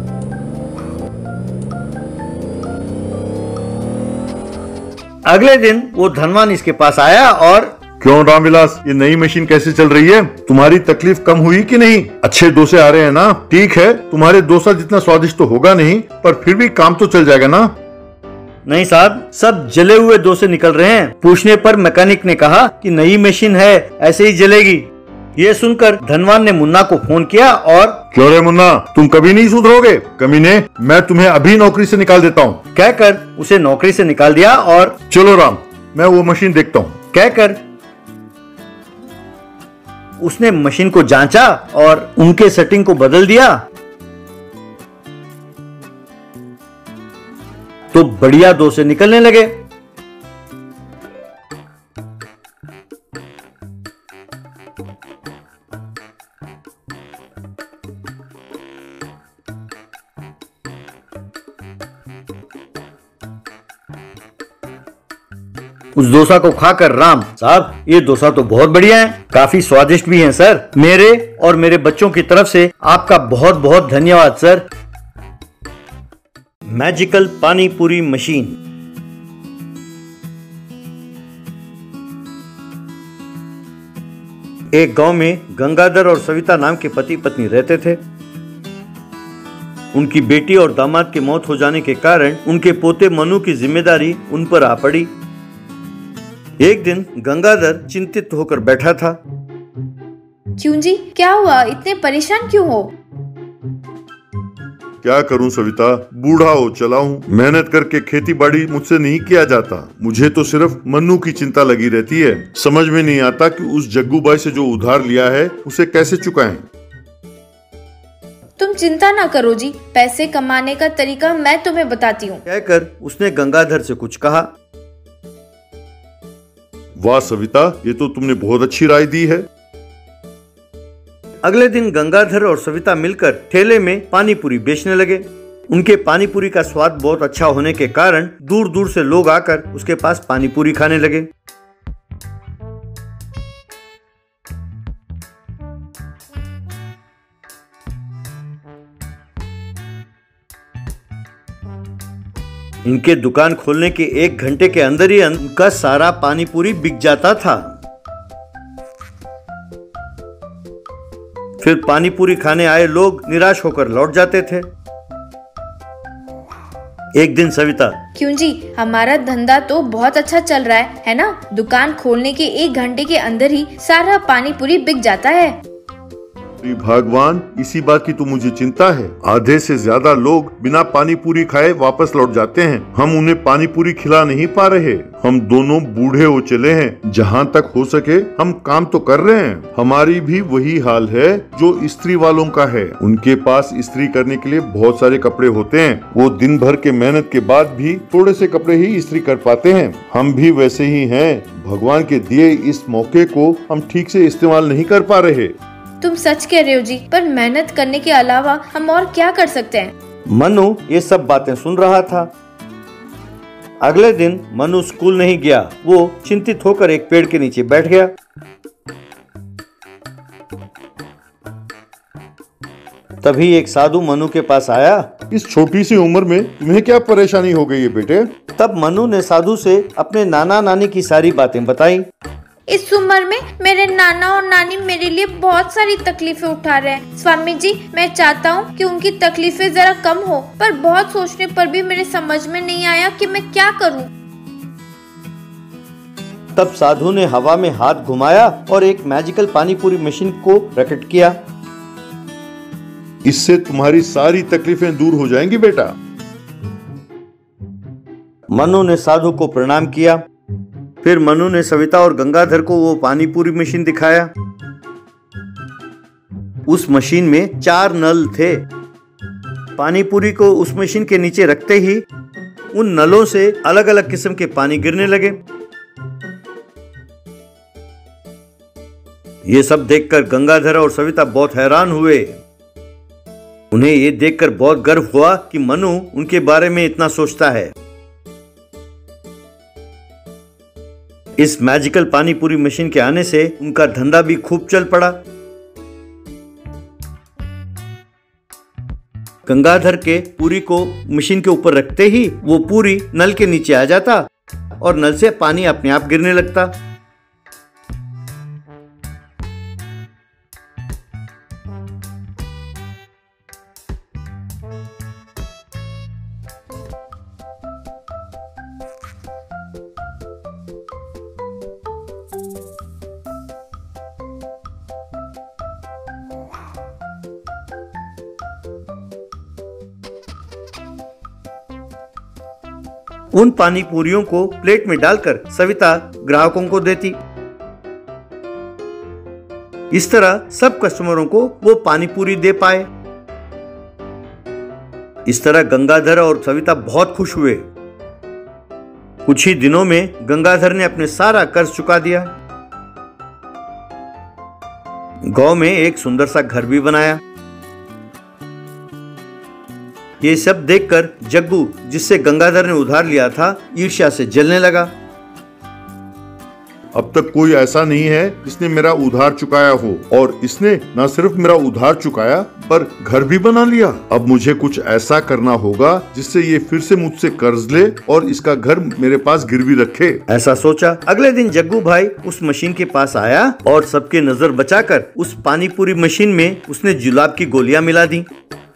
अगले दिन वो धनवान इसके पास आया और, क्यों रामविलास, ये नई मशीन कैसे चल रही है? तुम्हारी तकलीफ कम हुई कि नहीं? अच्छे डोसे आ रहे हैं ना? ठीक है, तुम्हारे डोसा जितना स्वादिष्ट तो होगा नहीं, पर फिर भी काम तो चल जाएगा ना? नहीं साहब, सब जले हुए डोसे निकल रहे हैं। पूछने पर मैकेनिक ने कहा कि नई मशीन है, ऐसे ही जलेगी। ये सुनकर धनवान ने मुन्ना को फोन किया और, क्यों रे मुन्ना, तुम कभी नहीं सुधरोगे? कमीने, मैं तुम्हें अभी नौकरी से निकाल देता हूँ। कहकर उसे नौकरी से निकाल दिया और, चलो राम, मैं वो मशीन देखता हूँ। कहकर उसने मशीन को जांचा और उनके सेटिंग को बदल दिया तो बढ़िया डोसे निकलने लगे। उस डोसा को खाकर राम, साहब ये डोसा तो बहुत बढ़िया है, काफी स्वादिष्ट भी है सर। मेरे और मेरे बच्चों की तरफ से आपका बहुत बहुत धन्यवाद सर। मैजिकल पानी पूरी मशीन। एक गांव में गंगाधर और सविता नाम के पति पत्नी रहते थे। उनकी बेटी और दामाद की मौत हो जाने के कारण उनके पोते मनु की जिम्मेदारी उन पर आ पड़ी। एक दिन गंगाधर चिंतित होकर बैठा था। क्यों जी, क्या हुआ? इतने परेशान क्यों हो? क्या करूं सविता, बूढ़ा हो चला हूं। मेहनत करके खेती बाड़ी मुझसे नहीं किया जाता। मुझे तो सिर्फ मन्नू की चिंता लगी रहती है। समझ में नहीं आता कि उस जग्गू भाई से जो उधार लिया है उसे कैसे चुकाएं। तुम चिंता ना करो जी, पैसे कमाने का तरीका मैं तुम्हें बताती हूँ। कहकर उसने गंगाधर से कुछ कहा। वाह सविता, ये तो तुमने बहुत अच्छी राय दी है। अगले दिन गंगाधर और सविता मिलकर ठेले में पानी पूरी बेचने लगे। उनके पानी पूरी का स्वाद बहुत अच्छा होने के कारण दूर दूर से लोग आकर उसके पास पानी पूरी खाने लगे। इनके दुकान खोलने के 1 घंटे के अंदर ही उनका सारा पानी पूरी बिक जाता था। फिर पानी पूरी खाने आए लोग निराश होकर लौट जाते थे। एक दिन सविता, क्यों जी, हमारा धंधा तो बहुत अच्छा चल रहा है ना? दुकान खोलने के 1 घंटे के अंदर ही सारा पानी पूरी बिक जाता है। भगवान, इसी बात की तो मुझे चिंता है। आधे से ज्यादा लोग बिना पानी पूरी खाए वापस लौट जाते हैं। हम उन्हें पानी पूरी खिला नहीं पा रहे। हम दोनों बूढ़े हो चले हैं। जहाँ तक हो सके हम काम तो कर रहे हैं। हमारी भी वही हाल है जो इस्त्री वालों का है। उनके पास इस्त्री करने के लिए बहुत सारे कपड़े होते हैं। वो दिन भर के मेहनत के बाद भी थोड़े से कपड़े ही इस्त्री कर पाते हैं। हम भी वैसे ही हैं। भगवान के दिए इस मौके को हम ठीक से इस्तेमाल नहीं कर पा रहे। तुम सच कह रहे हो जी, पर मेहनत करने के अलावा हम और क्या कर सकते हैं? मनु ये सब बातें सुन रहा था। अगले दिन मनु स्कूल नहीं गया। वो चिंतित होकर एक पेड़ के नीचे बैठ गया। तभी एक साधु मनु के पास आया। इस छोटी सी उम्र में तुम्हें क्या परेशानी हो गई है बेटे? तब मनु ने साधु से अपने नाना नानी की सारी बातें बताई। इस उम्र में मेरे नाना और नानी मेरे लिए बहुत सारी तकलीफें उठा रहे हैं। स्वामी जी, मैं चाहता हूँ कि उनकी तकलीफें जरा कम हो, पर बहुत सोचने पर भी मेरे समझ में नहीं आया कि मैं क्या करूँ। तब साधु ने हवा में हाथ घुमाया और एक मैजिकल पानी पूरी मशीन को प्रकट किया। इससे तुम्हारी सारी तकलीफें दूर हो जाएंगी बेटा। मनु ने साधु को प्रणाम किया। फिर मनु ने सविता और गंगाधर को वो पानी पूरी मशीन दिखाया। उस मशीन में 4 नल थे। पानी पूरी को उस मशीन के नीचे रखते ही उन नलों से अलग अलग किस्म के पानी गिरने लगे। ये सब देखकर गंगाधर और सविता बहुत हैरान हुए। उन्हें ये देखकर बहुत गर्व हुआ कि मनु उनके बारे में इतना सोचता है। इस मैजिकल पानी पूरी मशीन के आने से उनका धंधा भी खूब चल पड़ा। गंगाधर के पूरी को मशीन के ऊपर रखते ही वो पूरी नल के नीचे आ जाता और नल से पानी अपने आप गिरने लगता। उन पानी पूरियों को प्लेट में डालकर सविता ग्राहकों को देती। इस तरह सब कस्टमरों को वो पानी पूरी दे पाए। इस तरह गंगाधर और सविता बहुत खुश हुए। कुछ ही दिनों में गंगाधर ने अपने सारा कर्ज चुका दिया। गांव में एक सुंदर सा घर भी बनाया। ये सब देखकर जग्गू, जिससे गंगाधर ने उधार लिया था, ईर्ष्या से जलने लगा। अब तक कोई ऐसा नहीं है जिसने मेरा उधार चुकाया हो, और इसने न सिर्फ मेरा उधार चुकाया पर घर भी बना लिया। अब मुझे कुछ ऐसा करना होगा जिससे ये फिर से मुझसे कर्ज ले और इसका घर मेरे पास गिरवी रखे। ऐसा सोचा। अगले दिन जग्गू भाई उस मशीन के पास आया और सबके नजर बचाकर उस पानी पूरी मशीन में उसने जुलाब की गोलियां मिला दी।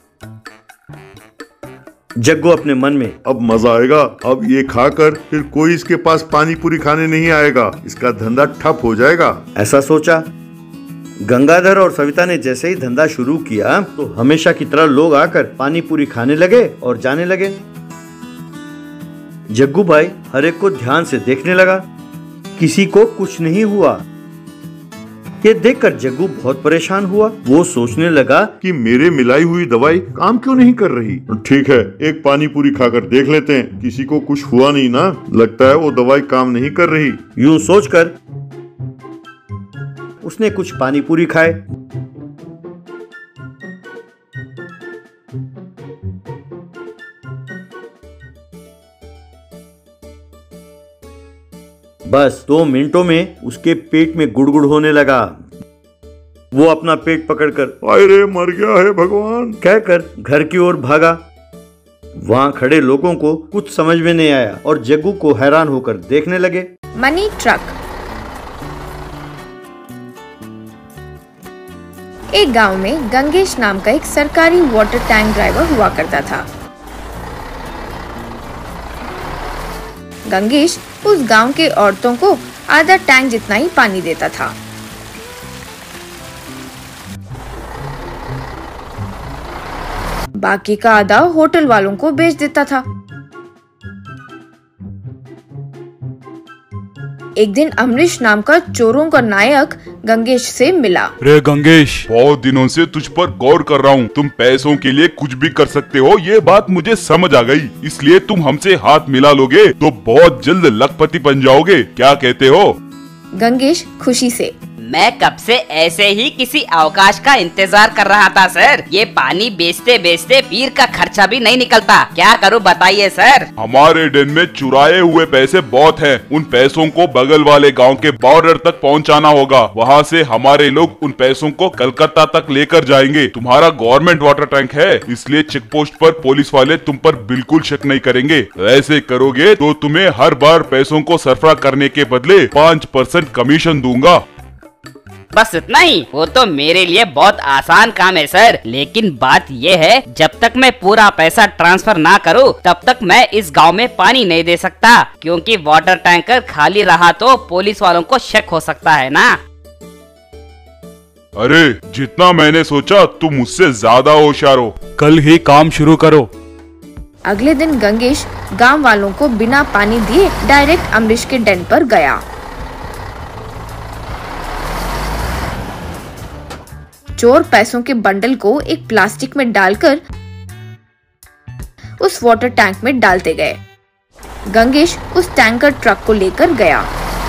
जग्गू अपने मन में, अब मजा आएगा। अब ये खाकर फिर कोई इसके पास पानी पूरी खाने नहीं आएगा। इसका धंधा ठप हो जाएगा। ऐसा सोचा। गंगाधर और सविता ने जैसे ही धंधा शुरू किया तो हमेशा की तरह लोग आकर पानी पूरी खाने लगे और जाने लगे। जग्गू भाई हर एक को ध्यान से देखने लगा, किसी को कुछ नहीं हुआ। ये देखकर जग्गू बहुत परेशान हुआ। वो सोचने लगा कि मेरे मिलाई हुई दवाई काम क्यों नहीं कर रही। ठीक है, एक पानी पूरी खाकर देख लेते हैं, किसी को कुछ हुआ नहीं ना। लगता है वो दवाई काम नहीं कर रही। यूं सोचकर उसने कुछ पानी पूरी खाए। बस 2 मिनटों में उसके पेट में गुड़गुड़ होने लगा। वो अपना पेट पकड़कर अरे मर गया है भगवान कहकर घर की ओर भागा। वहां खड़े लोगों को कुछ समझ में नहीं आया और जग्गू को हैरान होकर देखने लगे। Money truck. एक गांव में गंगेश नाम का एक सरकारी वाटर टैंक ड्राइवर हुआ करता था। गंगेश उस गांव के औरतों को आधा टैंक जितना ही पानी देता था। बाकी का आधा होटल वालों को बेच देता था। एक दिन अमरीश नाम का चोरों का नायक गंगेश से मिला। रे गंगेश, बहुत दिनों से तुझ पर गौर कर रहा हूँ। तुम पैसों के लिए कुछ भी कर सकते हो, ये बात मुझे समझ आ गई। इसलिए तुम हमसे हाथ मिला लोगे तो बहुत जल्द लखपति बन जाओगे। क्या कहते हो? गंगेश खुशी से। मैं कब से ऐसे ही किसी अवकाश का इंतजार कर रहा था सर। ये पानी बेचते बेचते पीर का खर्चा भी नहीं निकलता। क्या करूं बताइए सर। हमारे डेन में चुराए हुए पैसे बहुत हैं। उन पैसों को बगल वाले गांव के बॉर्डर तक पहुंचाना होगा। वहां से हमारे लोग उन पैसों को कलकत्ता तक लेकर जाएंगे। तुम्हारा गवर्नमेंट वाटर टैंक है, इसलिए चेक पोस्ट पर पुलिस वाले तुम पर बिल्कुल शक नहीं करेंगे। ऐसे करोगे तो तुम्हें हर बार पैसों को सरफरा करने के बदले 5% कमीशन दूंगा। बस इतना ही? वो तो मेरे लिए बहुत आसान काम है सर। लेकिन बात ये है, जब तक मैं पूरा पैसा ट्रांसफर ना करूं, तब तक मैं इस गांव में पानी नहीं दे सकता, क्योंकि वाटर टैंकर खाली रहा तो पुलिस वालों को शक हो सकता है ना। अरे जितना मैंने सोचा तुम मुझसे ज्यादा होशियार हो। कल ही काम शुरू करो। अगले दिन गंगेश गांव वालों को बिना पानी दिए डायरेक्ट अमरीश के डेन पर गया। चोर पैसों के बंडल को एक प्लास्टिक में डालकर उस वाटर टैंक में डालते गए। गंगेश उस टैंकर ट्रक को लेकर गया।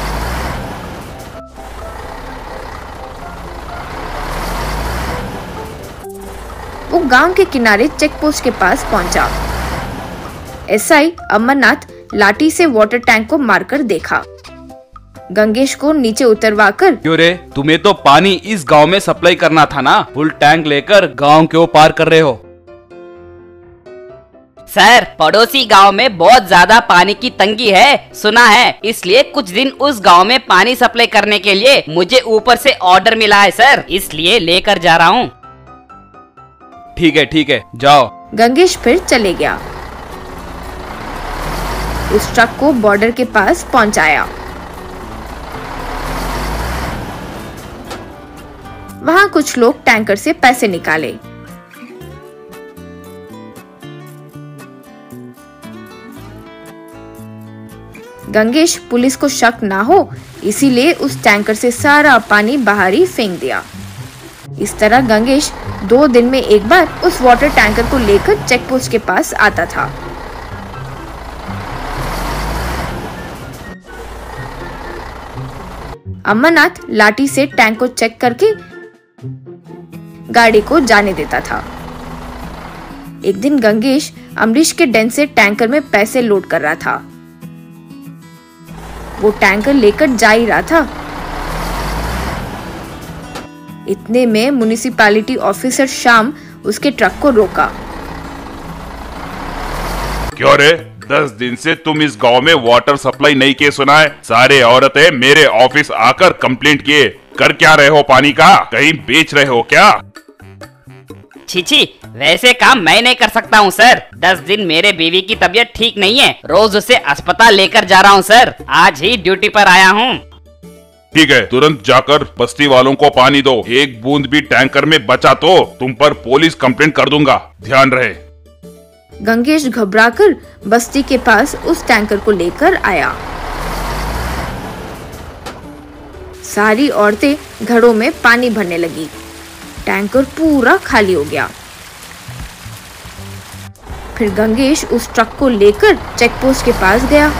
वो गांव के किनारे चेक पोस्ट के पास पहुंचा। एसआई अमरनाथ लाठी से वाटर टैंक को मारकर देखा। गंगेश को नीचे उतरवाकर, क्यों रे, तुम्हें तो पानी इस गांव में सप्लाई करना था ना। फुल टैंक लेकर गांव क्यों पार कर रहे हो? सर, पड़ोसी गांव में बहुत ज्यादा पानी की तंगी है, सुना है। इसलिए कुछ दिन उस गांव में पानी सप्लाई करने के लिए मुझे ऊपर से ऑर्डर मिला है सर, इसलिए लेकर जा रहा हूँ। ठीक है, जाओ। गंगेश फिर चले गया। उस ट्रक को बॉर्डर के पास पहुंचाया। वहां कुछ लोग टैंकर से पैसे निकाले। गंगेश पुलिस को शक ना हो इसीलिए उस टैंकर से सारा पानी बाहर ही फेंक दिया। इस तरह गंगेश 2 दिन में एक बार उस वाटर टैंकर को लेकर चेक पोस्ट के पास आता था। अमरनाथ लाठी से टैंक को चेक करके गाड़ी को जाने देता था। एक दिन गंगेश अमरीश के डेन से टैंकर में पैसे लोड कर रहा था। वो टैंकर लेकर जा ही रहा था। इतने में म्युनिसिपैलिटी ऑफिसर श्याम उसके ट्रक को रोका। क्यों रे, 10 दिन से तुम इस गांव में वाटर सप्लाई नहीं किए सुना है। सारे औरतें मेरे ऑफिस आकर कंप्लेंट किए। कर क्या रहे हो पानी का? कहीं बेच रहे हो क्या? छी, वैसे काम मैं नहीं कर सकता हूँ सर। 10 दिन मेरे बीवी की तबीयत ठीक नहीं है, रोज उसे अस्पताल लेकर जा रहा हूँ सर। आज ही ड्यूटी पर आया हूँ। ठीक है, तुरंत जाकर बस्ती वालों को पानी दो। एक बूंद भी टैंकर में बचा तो तुम पर पुलिस कंप्लेंट कर दूंगा, ध्यान रहे। गंगेश घबराकर बस्ती के पास उस टैंकर को लेकर आया। सारी औरतें घड़ों में पानी भरने लगी। टैंकर पूरा खाली हो गया। फिर गंगेश उस ट्रक को लेकर चेकपोस्ट के पास गया।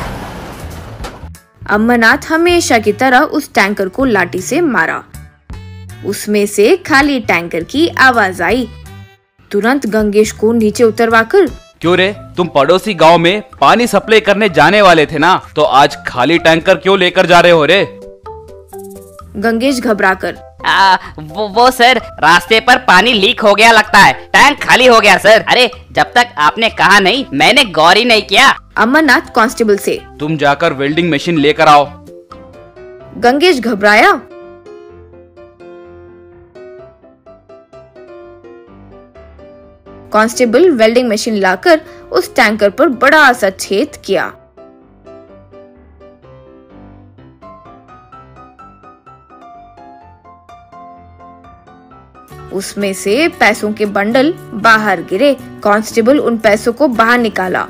अमरनाथ हमेशा की तरह उस टैंकर को लाठी से मारा। उसमें से खाली टैंकर की आवाज आई। तुरंत गंगेश को नीचे उतरवाकर, क्यों रे, तुम पड़ोसी गांव में पानी सप्लाई करने जाने वाले थे ना, तो आज खाली टैंकर क्यों लेकर जा रहे हो रे? गंगेश घबराकर, वो सर, रास्ते पर पानी लीक हो गया लगता है, टैंक खाली हो गया सर। अरे जब तक आपने कहा नहीं मैंने गौर ही नहीं किया। अमरनाथ कांस्टेबल से, तुम जाकर वेल्डिंग मशीन लेकर आओ। गंगेश घबराया। कांस्टेबल वेल्डिंग मशीन लाकर उस टैंकर पर बड़ा सा छेद किया। उसमें से पैसों के बंडल बाहर गिरे। कांस्टेबल उन पैसों को बाहर निकाला।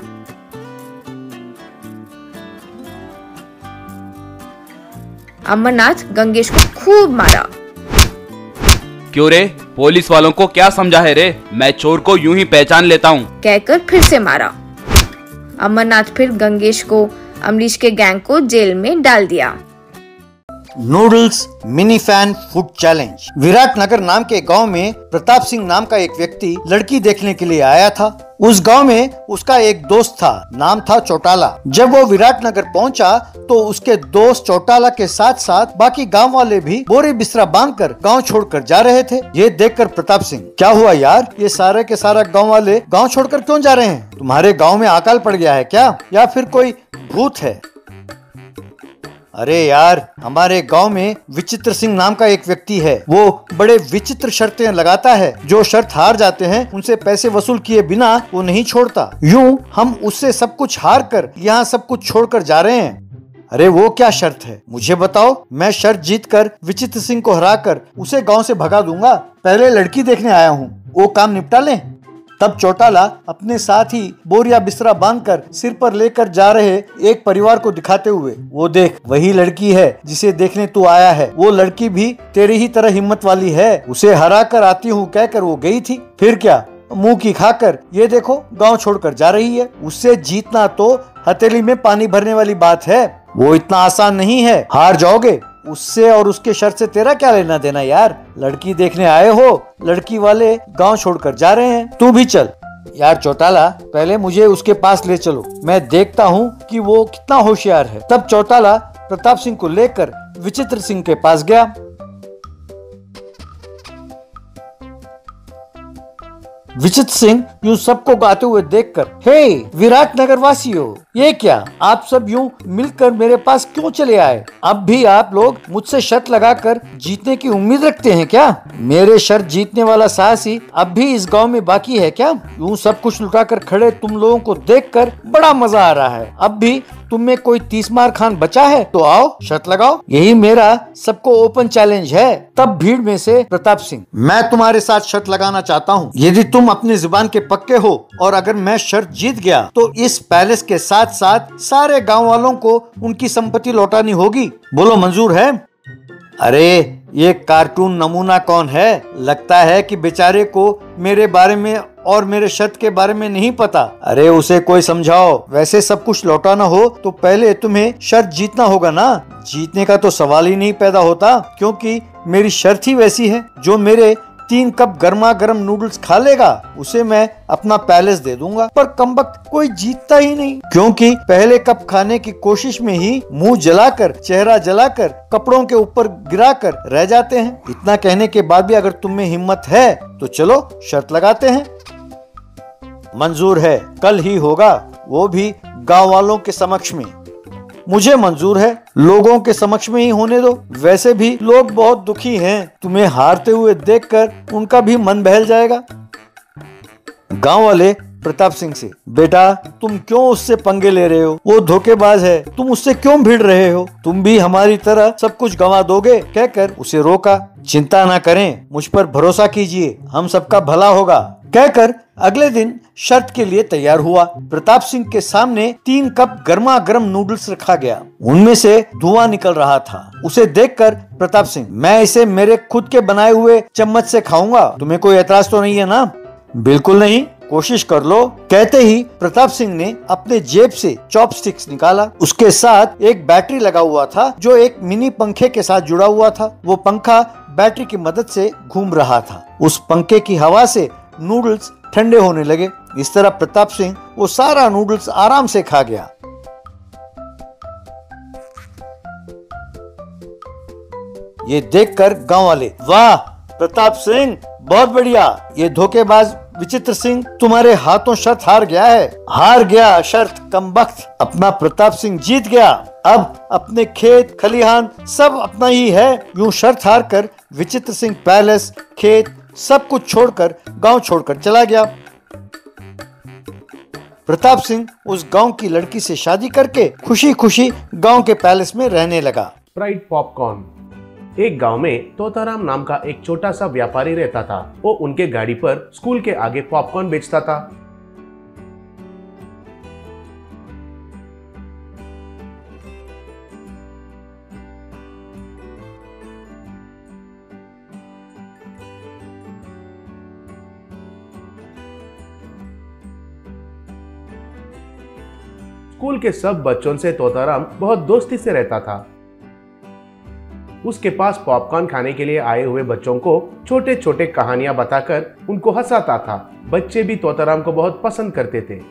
अमरनाथ गंगेश को खूब मारा। क्यों रे, पुलिस वालों को क्या समझा है रे? मैं चोर को यूं ही पहचान लेता हूँ, कहकर फिर से मारा। अमरनाथ फिर गंगेश को अमरीश के गैंग को जेल में डाल दिया। Noodles mini fan food challenge. Biratnagar नाम के गांव में प्रताप सिंह नाम का एक व्यक्ति लड़की देखने के लिए आया था। उस गांव में उसका एक दोस्त था, नाम था चौटाला। जब वो विराटनगर पहुंचा तो उसके दोस्त चौटाला के साथ साथ बाकी गांव वाले भी बोरे बिस्तरा बांधकर गांव छोड़कर जा रहे थे। ये देखकर प्रताप सिंह, क्या हुआ यार, ये सारे के सारा गांव वाले गांव छोड़कर क्यों जा रहे हैं? तुम्हारे गांव में अकाल पड़ गया है क्या, या फिर कोई भूत है? अरे यार, हमारे गांव में विचित्र सिंह नाम का एक व्यक्ति है। वो बड़े विचित्र शर्तें लगाता है। जो शर्त हार जाते हैं उनसे पैसे वसूल किए बिना वो नहीं छोड़ता। यूं हम उससे सब कुछ हार कर यहाँ सब कुछ छोड़कर जा रहे हैं। अरे वो क्या शर्त है, मुझे बताओ। मैं शर्त जीतकर विचित्र सिंह को हराकर उसे गांव से भगा दूंगा। पहले लड़की देखने आया हूँ, वो काम निपटा लें। तब चौटाला अपने साथ ही बोरिया बिस्तरा बांधकर सिर पर लेकर जा रहे एक परिवार को दिखाते हुए, वो देख, वही लड़की है जिसे देखने तू आया है। वो लड़की भी तेरी ही तरह हिम्मत वाली है। उसे हरा कर आती हूँ कहकर वो गई थी। फिर क्या, मुंह की खाकर ये देखो गांव छोड़कर जा रही है। उससे जीतना तो हथेली में पानी भरने वाली बात है। वो इतना आसान नहीं है, हार जाओगे। उससे और उसके शर्त से तेरा क्या लेना देना यार। लड़की देखने आए हो, लड़की वाले गांव छोड़कर जा रहे हैं, तू भी चल। यार चौटाला, पहले मुझे उसके पास ले चलो, मैं देखता हूँ कि वो कितना होशियार है। तब चौटाला प्रताप सिंह को लेकर विचित्र सिंह के पास गया। विचित्र सिंह यूं सबको गाते हुए देखकर, हे विराटनगर वासियों, ये क्या, आप सब यूं मिलकर मेरे पास क्यों चले आए? अब भी आप लोग मुझसे शर्त लगाकर जीतने की उम्मीद रखते हैं क्या? मेरे शर्त जीतने वाला साहसी अब भी इस गांव में बाकी है क्या? यूं सब कुछ लुटाकर खड़े तुम लोगों को देखकर बड़ा मजा आ रहा है। अब भी तुम में कोई 30 मार खान बचा है तो आओ शर्त लगाओ। यही मेरा सबको ओपन चैलेंज है। तब भीड़ में से प्रताप सिंह, मैं तुम्हारे साथ शर्त लगाना चाहता हूँ। यदि तुम अपनी जुबान के पक्के हो और अगर मैं शर्त जीत गया तो इस पैलेस के साथ साथ सारे गांव वालों को उनकी संपत्ति लौटानी होगी। बोलो मंजूर है? अरे ये कार्टून नमूना कौन है? लगता है कि बेचारे को मेरे बारे में और मेरे शर्त के बारे में नहीं पता। अरे उसे कोई समझाओ। वैसे सब कुछ लौटाना हो तो पहले तुम्हें शर्त जीतना होगा ना। जीतने का तो सवाल ही नहीं पैदा होता, क्योंकि मेरी शर्त ही वैसी है। जो मेरे 3 कप गर्मा गर्म नूडल्स खा लेगा उसे मैं अपना पैलेस दे दूंगा। पर कमबख्त कोई जीतता ही नहीं, क्योंकि पहले कप खाने की कोशिश में ही मुंह जलाकर, चेहरा जलाकर, कपड़ों के ऊपर गिराकर रह जाते हैं। इतना कहने के बाद भी अगर तुम में हिम्मत है तो चलो शर्त लगाते हैं। मंजूर है, कल ही होगा, वो भी गांव वालों के समक्ष में। मुझे मंजूर है, लोगों के समक्ष में ही होने दो। वैसे भी लोग बहुत दुखी हैं, तुम्हें हारते हुए देखकर उनका भी मन बहल जाएगा। गांव वाले प्रताप सिंह से, बेटा तुम क्यों उससे पंगे ले रहे हो? वो धोखेबाज है, तुम उससे क्यों भिड़ रहे हो? तुम भी हमारी तरह सब कुछ गंवा दोगे, कहकर उसे रोका। चिंता ना करें, मुझ पर भरोसा कीजिए, हम सबका भला होगा, कहकर अगले दिन शर्त के लिए तैयार हुआ। प्रताप सिंह के सामने 3 कप गर्मा गर्म नूडल्स रखा गया, उनमें से धुआं निकल रहा था। उसे देखकर प्रताप सिंह, मैं इसे मेरे खुद के बनाए हुए चम्मच से खाऊंगा, तुम्हें कोई एतराज तो नहीं है ना? बिल्कुल नहीं, कोशिश कर लो, कहते ही प्रताप सिंह ने अपने जेब से चॉपस्टिक्स निकाला। उसके साथ एक बैटरी लगा हुआ था जो एक मिनी पंखे के साथ जुड़ा हुआ था। वो पंखा बैटरी की मदद से घूम रहा था। उस पंखे की हवा से नूडल्स ठंडे होने लगे। इस तरह प्रताप सिंह वो सारा नूडल्स आराम से खा गया। ये देखकर गांव वाले, वाह प्रताप सिंह, बहुत बढ़िया, ये धोखेबाज विचित्र सिंह तुम्हारे हाथों शर्त हार गया है। हार गया शर्त, कमबख्त, अपना प्रताप सिंह जीत गया। अब अपने खेत खलिहान सब अपना ही है। यूं शर्त हार कर विचित्र सिंह पैलेस, खेत सब कुछ छोड़कर गांव छोड़कर चला गया। प्रताप सिंह उस गांव की लड़की से शादी करके खुशी खुशी गांव के पैलेस में रहने लगा। Fried popcorn. एक गांव में तोताराम नाम का एक छोटा सा व्यापारी रहता था। वो उनके गाड़ी पर स्कूल के आगे पॉपकॉर्न बेचता था। स्कूल के सब बच्चों से तोताराम बहुत दोस्ती से रहता था। उसके पास पॉपकॉर्न खाने के लिए आए हुए बच्चों को छोटे छोटे कहानियां बताकर उनको हंसाता था। बच्चे भी तोताराम को बहुत पसंद करते थे।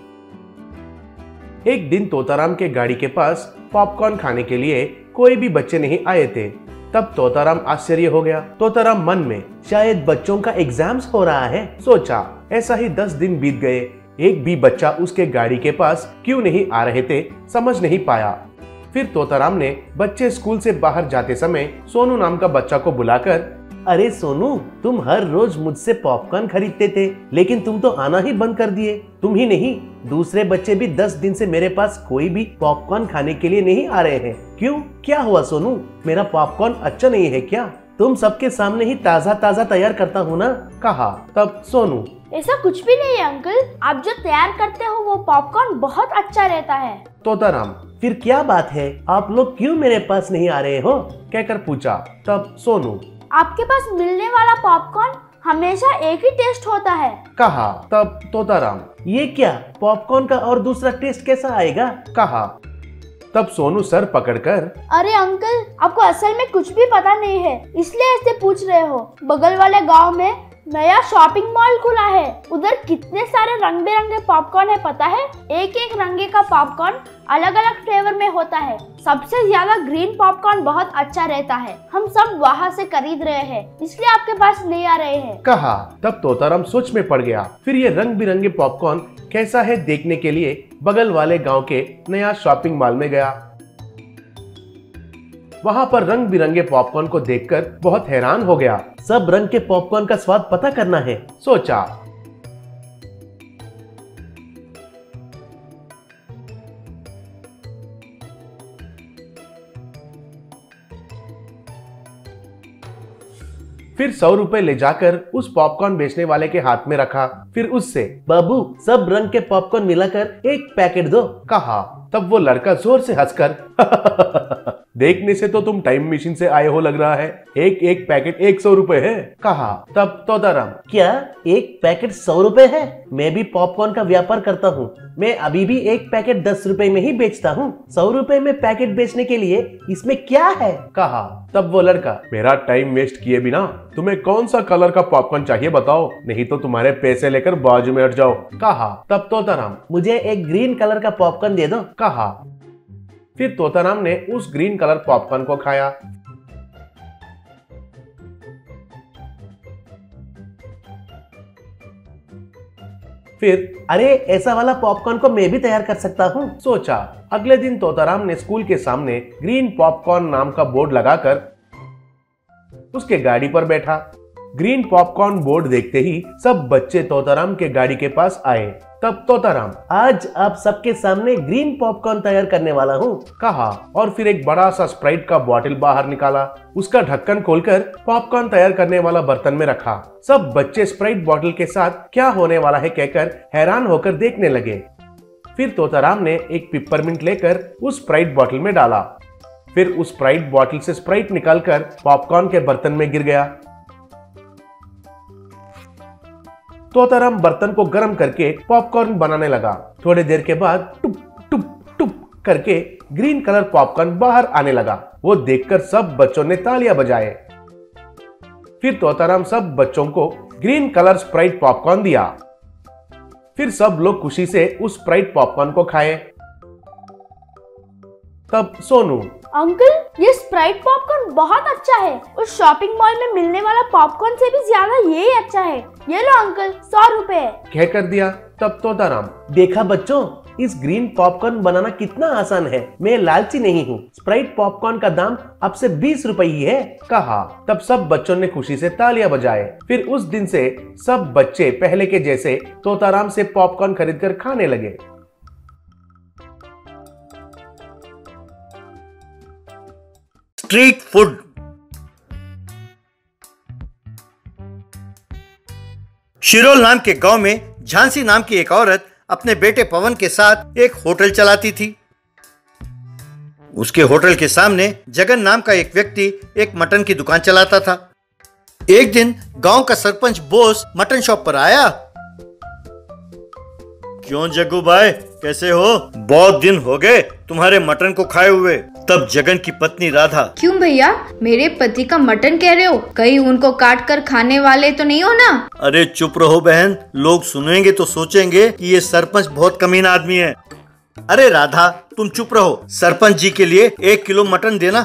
एक दिन तोताराम के गाड़ी के पास पॉपकॉर्न खाने के लिए कोई भी बच्चे नहीं आए थे। तब तोताराम आश्चर्य हो गया। तोताराम मन में, शायद बच्चों का एग्जाम्स हो रहा है, सोचा। ऐसा ही 10 दिन बीत गए। एक भी बच्चा उसके गाड़ी के पास क्यों नहीं आ रहे थे, समझ नहीं पाया। फिर तोताराम ने बच्चे स्कूल से बाहर जाते समय सोनू नाम का बच्चा को बुलाकर, अरे सोनू, तुम हर रोज मुझसे पॉपकॉर्न खरीदते थे, लेकिन तुम तो आना ही बंद कर दिए। तुम ही नहीं, दूसरे बच्चे भी 10 दिन से मेरे पास कोई भी पॉपकॉर्न खाने के लिए नहीं आ रहे हैं। क्यों, क्या हुआ सोनू? मेरा पॉपकॉर्न अच्छा नहीं है क्या? तुम सबके सामने ही ताजा ताजा तैयार करता हूँ ना, कहा। तब सोनू, ऐसा कुछ भी नहीं है अंकल, आप जो तैयार करते हो वो पॉपकॉर्न बहुत अच्छा रहता है। तोताराम, फिर क्या बात है, आप लोग क्यों मेरे पास नहीं आ रहे हो, कहकर पूछा। तब सोनू, आपके पास मिलने वाला पॉपकॉर्न हमेशा एक ही टेस्ट होता है, कहा। तब तोताराम, ये क्या, पॉपकॉर्न का और दूसरा टेस्ट कैसा आएगा, कहा। तब सोनू सर पकड़कर, अरे अंकल, आपको असल में कुछ भी पता नहीं है, इसलिए ऐसे पूछ रहे हो। बगल वाले गांव में नया शॉपिंग मॉल खुला है, उधर कितने सारे रंग बिरंगे पॉपकॉर्न है पता है? एक एक रंगे का पॉपकॉर्न अलग अलग फ्लेवर में होता है। सबसे ज्यादा ग्रीन पॉपकॉर्न बहुत अच्छा रहता है। हम सब वहाँ से खरीद रहे हैं, इसलिए आपके पास नहीं आ रहे हैं, कहा। तब तोताराम सोच में पड़ गया। फिर ये रंग बिरंगे पॉपकॉर्न कैसा है देखने के लिए बगल वाले गाँव के नया शॉपिंग मॉल में गया। वहाँ पर रंग बिरंगे पॉपकॉर्न को देखकर बहुत हैरान हो गया। सब रंग के पॉपकॉर्न का स्वाद पता करना है, सोचा। फिर 100 रुपए ले जाकर उस पॉपकॉर्न बेचने वाले के हाथ में रखा। फिर उससे, बाबू, सब रंग के पॉपकॉर्न मिलाकर एक पैकेट दो, कहा। तब वो लड़का जोर से हंसकर देखने से तो तुम टाइम मशीन से आए हो लग रहा है, एक एक पैकेट 100 रुपए है, कहा। तब तोताराम, क्या एक पैकेट 100 रुपए है? मैं भी पॉपकॉर्न का व्यापार करता हूँ, मैं अभी भी एक पैकेट 10 रुपए में ही बेचता हूँ। 100 रुपए में पैकेट बेचने के लिए इसमें क्या है, कहा। तब वो लड़का, मेरा टाइम वेस्ट किए बिना तुम्हें कौन सा कलर का पॉपकॉर्न चाहिए बताओ, नहीं तो तुम्हारे पैसे लेकर बाजू में हट जाओ, कहा। तब तोताराम, मुझे एक ग्रीन कलर का पॉपकॉर्न दे दो, कहा। फिर तोताराम ने उस ग्रीन कलर पॉपकॉर्न को खाया। फिर, अरे ऐसा वाला पॉपकॉर्न को मैं भी तैयार कर सकता हूँ, सोचा। अगले दिन तोताराम ने स्कूल के सामने ग्रीन पॉपकॉर्न नाम का बोर्ड लगाकर उसके गाड़ी पर बैठा। ग्रीन पॉपकॉर्न बोर्ड देखते ही सब बच्चे तोताराम के गाड़ी के पास आए। तब तोताराम, आज आप सबके सामने ग्रीन पॉपकॉर्न तैयार करने वाला हूँ, कहा और फिर एक बड़ा सा स्प्राइट का बॉटल बाहर निकाला। उसका ढक्कन खोलकर पॉपकॉर्न तैयार करने वाला बर्तन में रखा। सब बच्चे स्प्राइट बॉटल के साथ क्या होने वाला है कहकर हैरान होकर देखने लगे। फिर तोताराम ने एक पिपरमिंट लेकर उस स्प्राइट बॉटल में डाला। फिर उस स्प्राइट बॉटल से स्प्राइट निकालकर पॉपकॉर्न के बर्तन में गिर गया। तोताराम बर्तन को गर्म करके पॉपकॉर्न बनाने लगा। थोड़ी देर के बाद टुप टुप टुप करके ग्रीन कलर पॉपकॉर्न बाहर आने लगा। वो देखकर सब बच्चों ने तालियां बजाए। फिर तोताराम सब बच्चों को ग्रीन कलर स्प्राइट पॉपकॉर्न दिया। फिर सब लोग खुशी से उस स्प्राइट पॉपकॉर्न को खाए। तब सोनू, अंकल ये स्प्राइट पॉपकॉर्न बहुत अच्छा है। उस शॉपिंग मॉल में मिलने वाला पॉपकॉर्न से भी ज्यादा ये अच्छा है। ये लो अंकल, 100 रुपए कह कर दिया। तब तोताराम, देखा बच्चों, इस ग्रीन पॉपकॉर्न बनाना कितना आसान है। मैं लालची नहीं हूँ। स्प्राइट पॉपकॉर्न का दाम अब से 20 रुपए ही है, कहा। तब सब बच्चों ने खुशी से तालियां बजाए। फिर उस दिन से सब बच्चे पहले के जैसे तोताराम से पॉपकॉर्न खरीदकर खाने लगे। Street food. शिरोल नाम के गांव में झांसी नाम की एक औरत अपने बेटे पवन के साथ एक होटल चलाती थी। उसके होटल के सामने जगन नाम का एक व्यक्ति एक मटन की दुकान चलाता था। एक दिन गांव का सरपंच बोस मटन शॉप पर आया। क्यों जग्गू भाई, कैसे हो? बहुत दिन हो गए तुम्हारे मटन को खाए हुए। तब जगन की पत्नी राधा, क्यों भैया, मेरे पति का मटन कह रहे हो? कहीं उनको काट कर खाने वाले तो नहीं हो ना? अरे चुप रहो बहन, लोग सुनेंगे तो सोचेंगे कि ये सरपंच बहुत कमीना आदमी है। अरे राधा तुम चुप रहो, सरपंच जी के लिए 1 किलो मटन देना।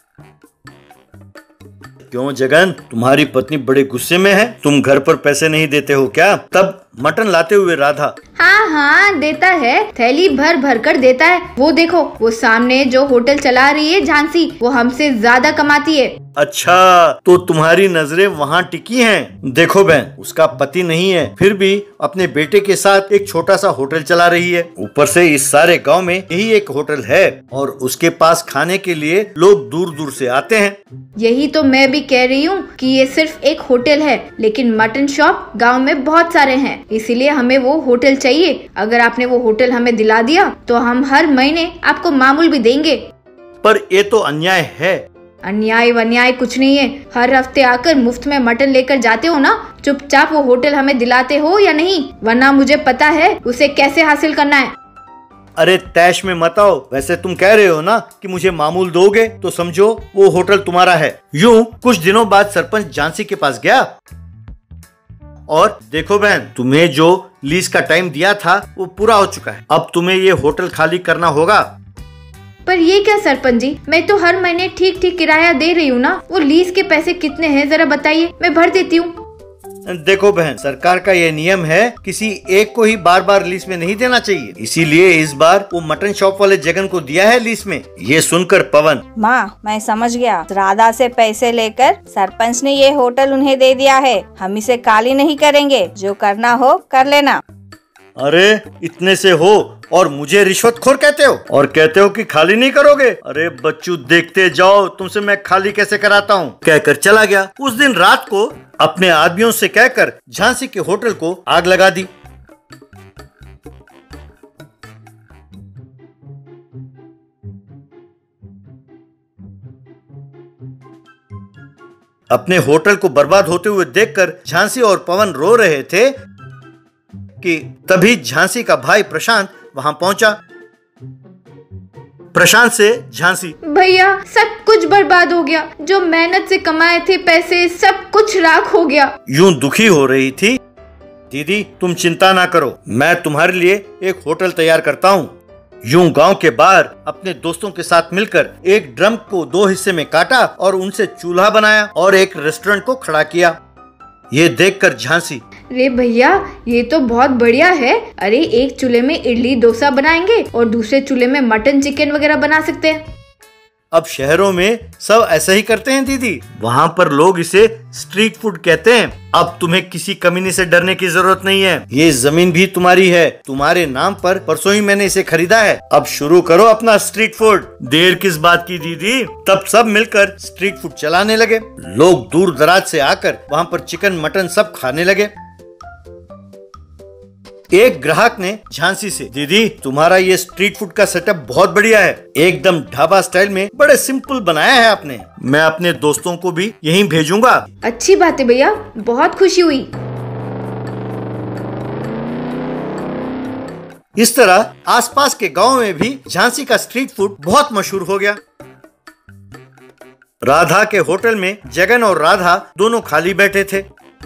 क्यों जगन, तुम्हारी पत्नी बड़े गुस्से में है? तुम घर पर पैसे नहीं देते हो क्या? तब मटन लाते हुए राधा, हाँ हाँ देता है, थैली भर भर कर देता है। वो देखो, वो सामने जो होटल चला रही है झांसी, वो हमसे ज्यादा कमाती है। अच्छा, तो तुम्हारी नजरें वहाँ टिकी हैं। देखो बहन, उसका पति नहीं है, फिर भी अपने बेटे के साथ एक छोटा सा होटल चला रही है। ऊपर से इस सारे गांव में यही एक होटल है और उसके पास खाने के लिए लोग दूर दूर से आते हैं। यही तो मैं भी कह रही हूँ कि ये सिर्फ एक होटल है, लेकिन मटन शॉप गांव में बहुत सारे हैं, इसीलिए हमें वो होटल चाहिए। अगर आपने वो होटल हमें दिला दिया तो हम हर महीने आपको मामूल भी देंगे। पर ये तो अन्याय है। अन्याय वन्याय कुछ नहीं है। हर हफ्ते आकर मुफ्त में मटन लेकर जाते हो ना, चुपचाप वो होटल हमें दिलाते हो या नहीं, वरना मुझे पता है उसे कैसे हासिल करना है। अरे तैश में मत आओ। वैसे तुम कह रहे हो ना कि मुझे मामूल दोगे, तो समझो वो होटल तुम्हारा है। यूं कुछ दिनों बाद सरपंच झांसी के पास गया और देखो बहन, तुम्हें जो लीज का टाइम दिया था वो पूरा हो चुका है। अब तुम्हें ये होटल खाली करना होगा। पर ये क्या सरपंच जी, मैं तो हर महीने ठीक ठीक किराया दे रही हूँ ना। वो लीज के पैसे कितने हैं जरा बताइए, मैं भर देती हूँ। देखो बहन, सरकार का ये नियम है, किसी एक को ही बार बार लीज में नहीं देना चाहिए, इसीलिए इस बार वो मटन शॉप वाले जगन को दिया है लीज में। ये सुनकर पवन, माँ मैं समझ गया, राधा से पैसे लेकर सरपंच ने ये होटल उन्हें दे दिया है। हम इसे खाली नहीं करेंगे, जो करना हो कर लेना। अरे इतने से हो और मुझे रिश्वतखोर कहते हो और कहते हो कि खाली नहीं करोगे। अरे बच्चू देखते जाओ, तुमसे मैं खाली कैसे कराता हूँ, कहकर चला गया। उस दिन रात को अपने आदमियों से कहकर झांसी के होटल को आग लगा दी। अपने होटल को बर्बाद होते हुए देखकर झांसी और पवन रो रहे थे कि तभी झांसी का भाई प्रशांत वहां पहुंचा। प्रशांत से झांसी, भैया सब कुछ बर्बाद हो गया, जो मेहनत से कमाए थे पैसे सब कुछ राख हो गया। यूं दुखी हो रही थी। दीदी तुम चिंता ना करो, मैं तुम्हारे लिए एक होटल तैयार करता हूँ। यूं गांव के बाहर अपने दोस्तों के साथ मिलकर एक ड्रम को 2 हिस्से में काटा और उनसे चूल्हा बनाया और एक रेस्टोरेंट को खड़ा किया। ये देखकर झांसी, अरे भैया ये तो बहुत बढ़िया है। अरे एक चूल्हे में इडली डोसा बनाएंगे और दूसरे चूल्हे में मटन चिकन वगैरह बना सकते हैं। अब शहरों में सब ऐसा ही करते हैं दीदी। वहाँ पर लोग इसे स्ट्रीट फूड कहते हैं। अब तुम्हें किसी कमीने से डरने की जरूरत नहीं है। ये जमीन भी तुम्हारी है, तुम्हारे नाम पर परसों ही मैंने इसे खरीदा है। अब शुरू करो अपना स्ट्रीट फूड। देर किस बात की दीदी। तब सब मिलकर स्ट्रीट फूड चलाने लगे। लोग दूर दराज से आकर वहाँ पर चिकन मटन सब खाने लगे। एक ग्राहक ने झांसी से, दीदी तुम्हारा ये स्ट्रीट फूड का सेटअप बहुत बढ़िया है, एकदम ढाबा स्टाइल में बड़े सिंपल बनाया है आपने। मैं अपने दोस्तों को भी यहीं भेजूंगा। अच्छी बात है भैया, बहुत खुशी हुई। इस तरह आसपास के गांव में भी झांसी का स्ट्रीट फूड बहुत मशहूर हो गया। राधा के होटल में जगन और राधा दोनों खाली बैठे थे।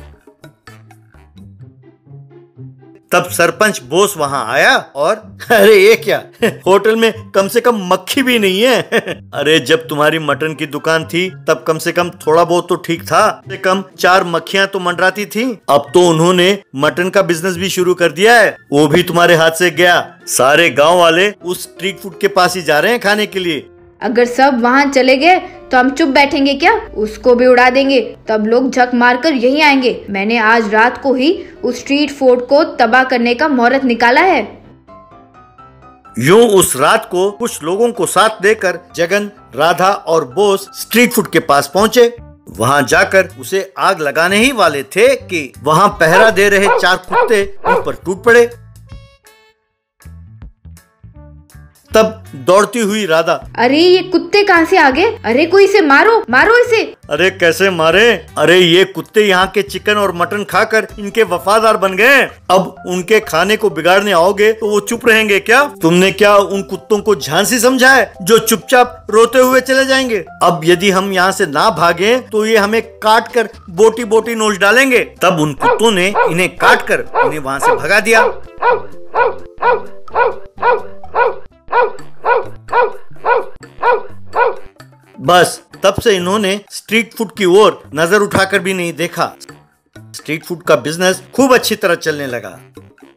तब सरपंच बोस वहां आया और अरे ये क्या, होटल में कम से कम मक्खी भी नहीं है। अरे जब तुम्हारी मटन की दुकान थी तब कम से कम थोड़ा बहुत तो ठीक था, कम से कम 4 मक्खियां तो मंडराती थी। अब तो उन्होंने मटन का बिजनेस भी शुरू कर दिया है, वो भी तुम्हारे हाथ से गया। सारे गांव वाले उस स्ट्रीट फूड के पास ही जा रहे हैं खाने के लिए। अगर सब वहाँ चले गए तो हम चुप बैठेंगे क्या? उसको भी उड़ा देंगे, तब लोग झक मारकर यहीं आएंगे। मैंने आज रात को ही उस स्ट्रीट फूड को तबाह करने का मुहूर्त निकाला है। यूं उस रात को कुछ लोगों को साथ देकर जगन, राधा और बोस स्ट्रीट फूड के पास पहुंचे। वहां जाकर उसे आग लगाने ही वाले थे कि वहां पहरा दे रहे 4 कुत्ते उन पर टूट पड़े। तब दौड़ती हुई राधा, अरे ये कुत्ते कहाँ से आ गए? अरे कोई इसे मारो, मारो इसे। अरे कैसे मारे? अरे ये कुत्ते यहाँ के चिकन और मटन खाकर इनके वफादार बन गए। अब उनके खाने को बिगाड़ने आओगे तो वो चुप रहेंगे क्या? तुमने क्या उन कुत्तों को झांसी समझा है जो चुपचाप रोते हुए चले जाएंगे? अब यदि हम यहाँ से ना भागे तो ये हमें काट कर बोटी बोटी नोच डालेंगे। तब उन कुत्तों ने इन्हें काट कर इन्हें वहाँ से भगा दिया। बस तब से इन्होंने स्ट्रीट फूड की ओर नजर उठाकर भी नहीं देखा। स्ट्रीट फूड का बिजनेस खूब अच्छी तरह चलने लगा।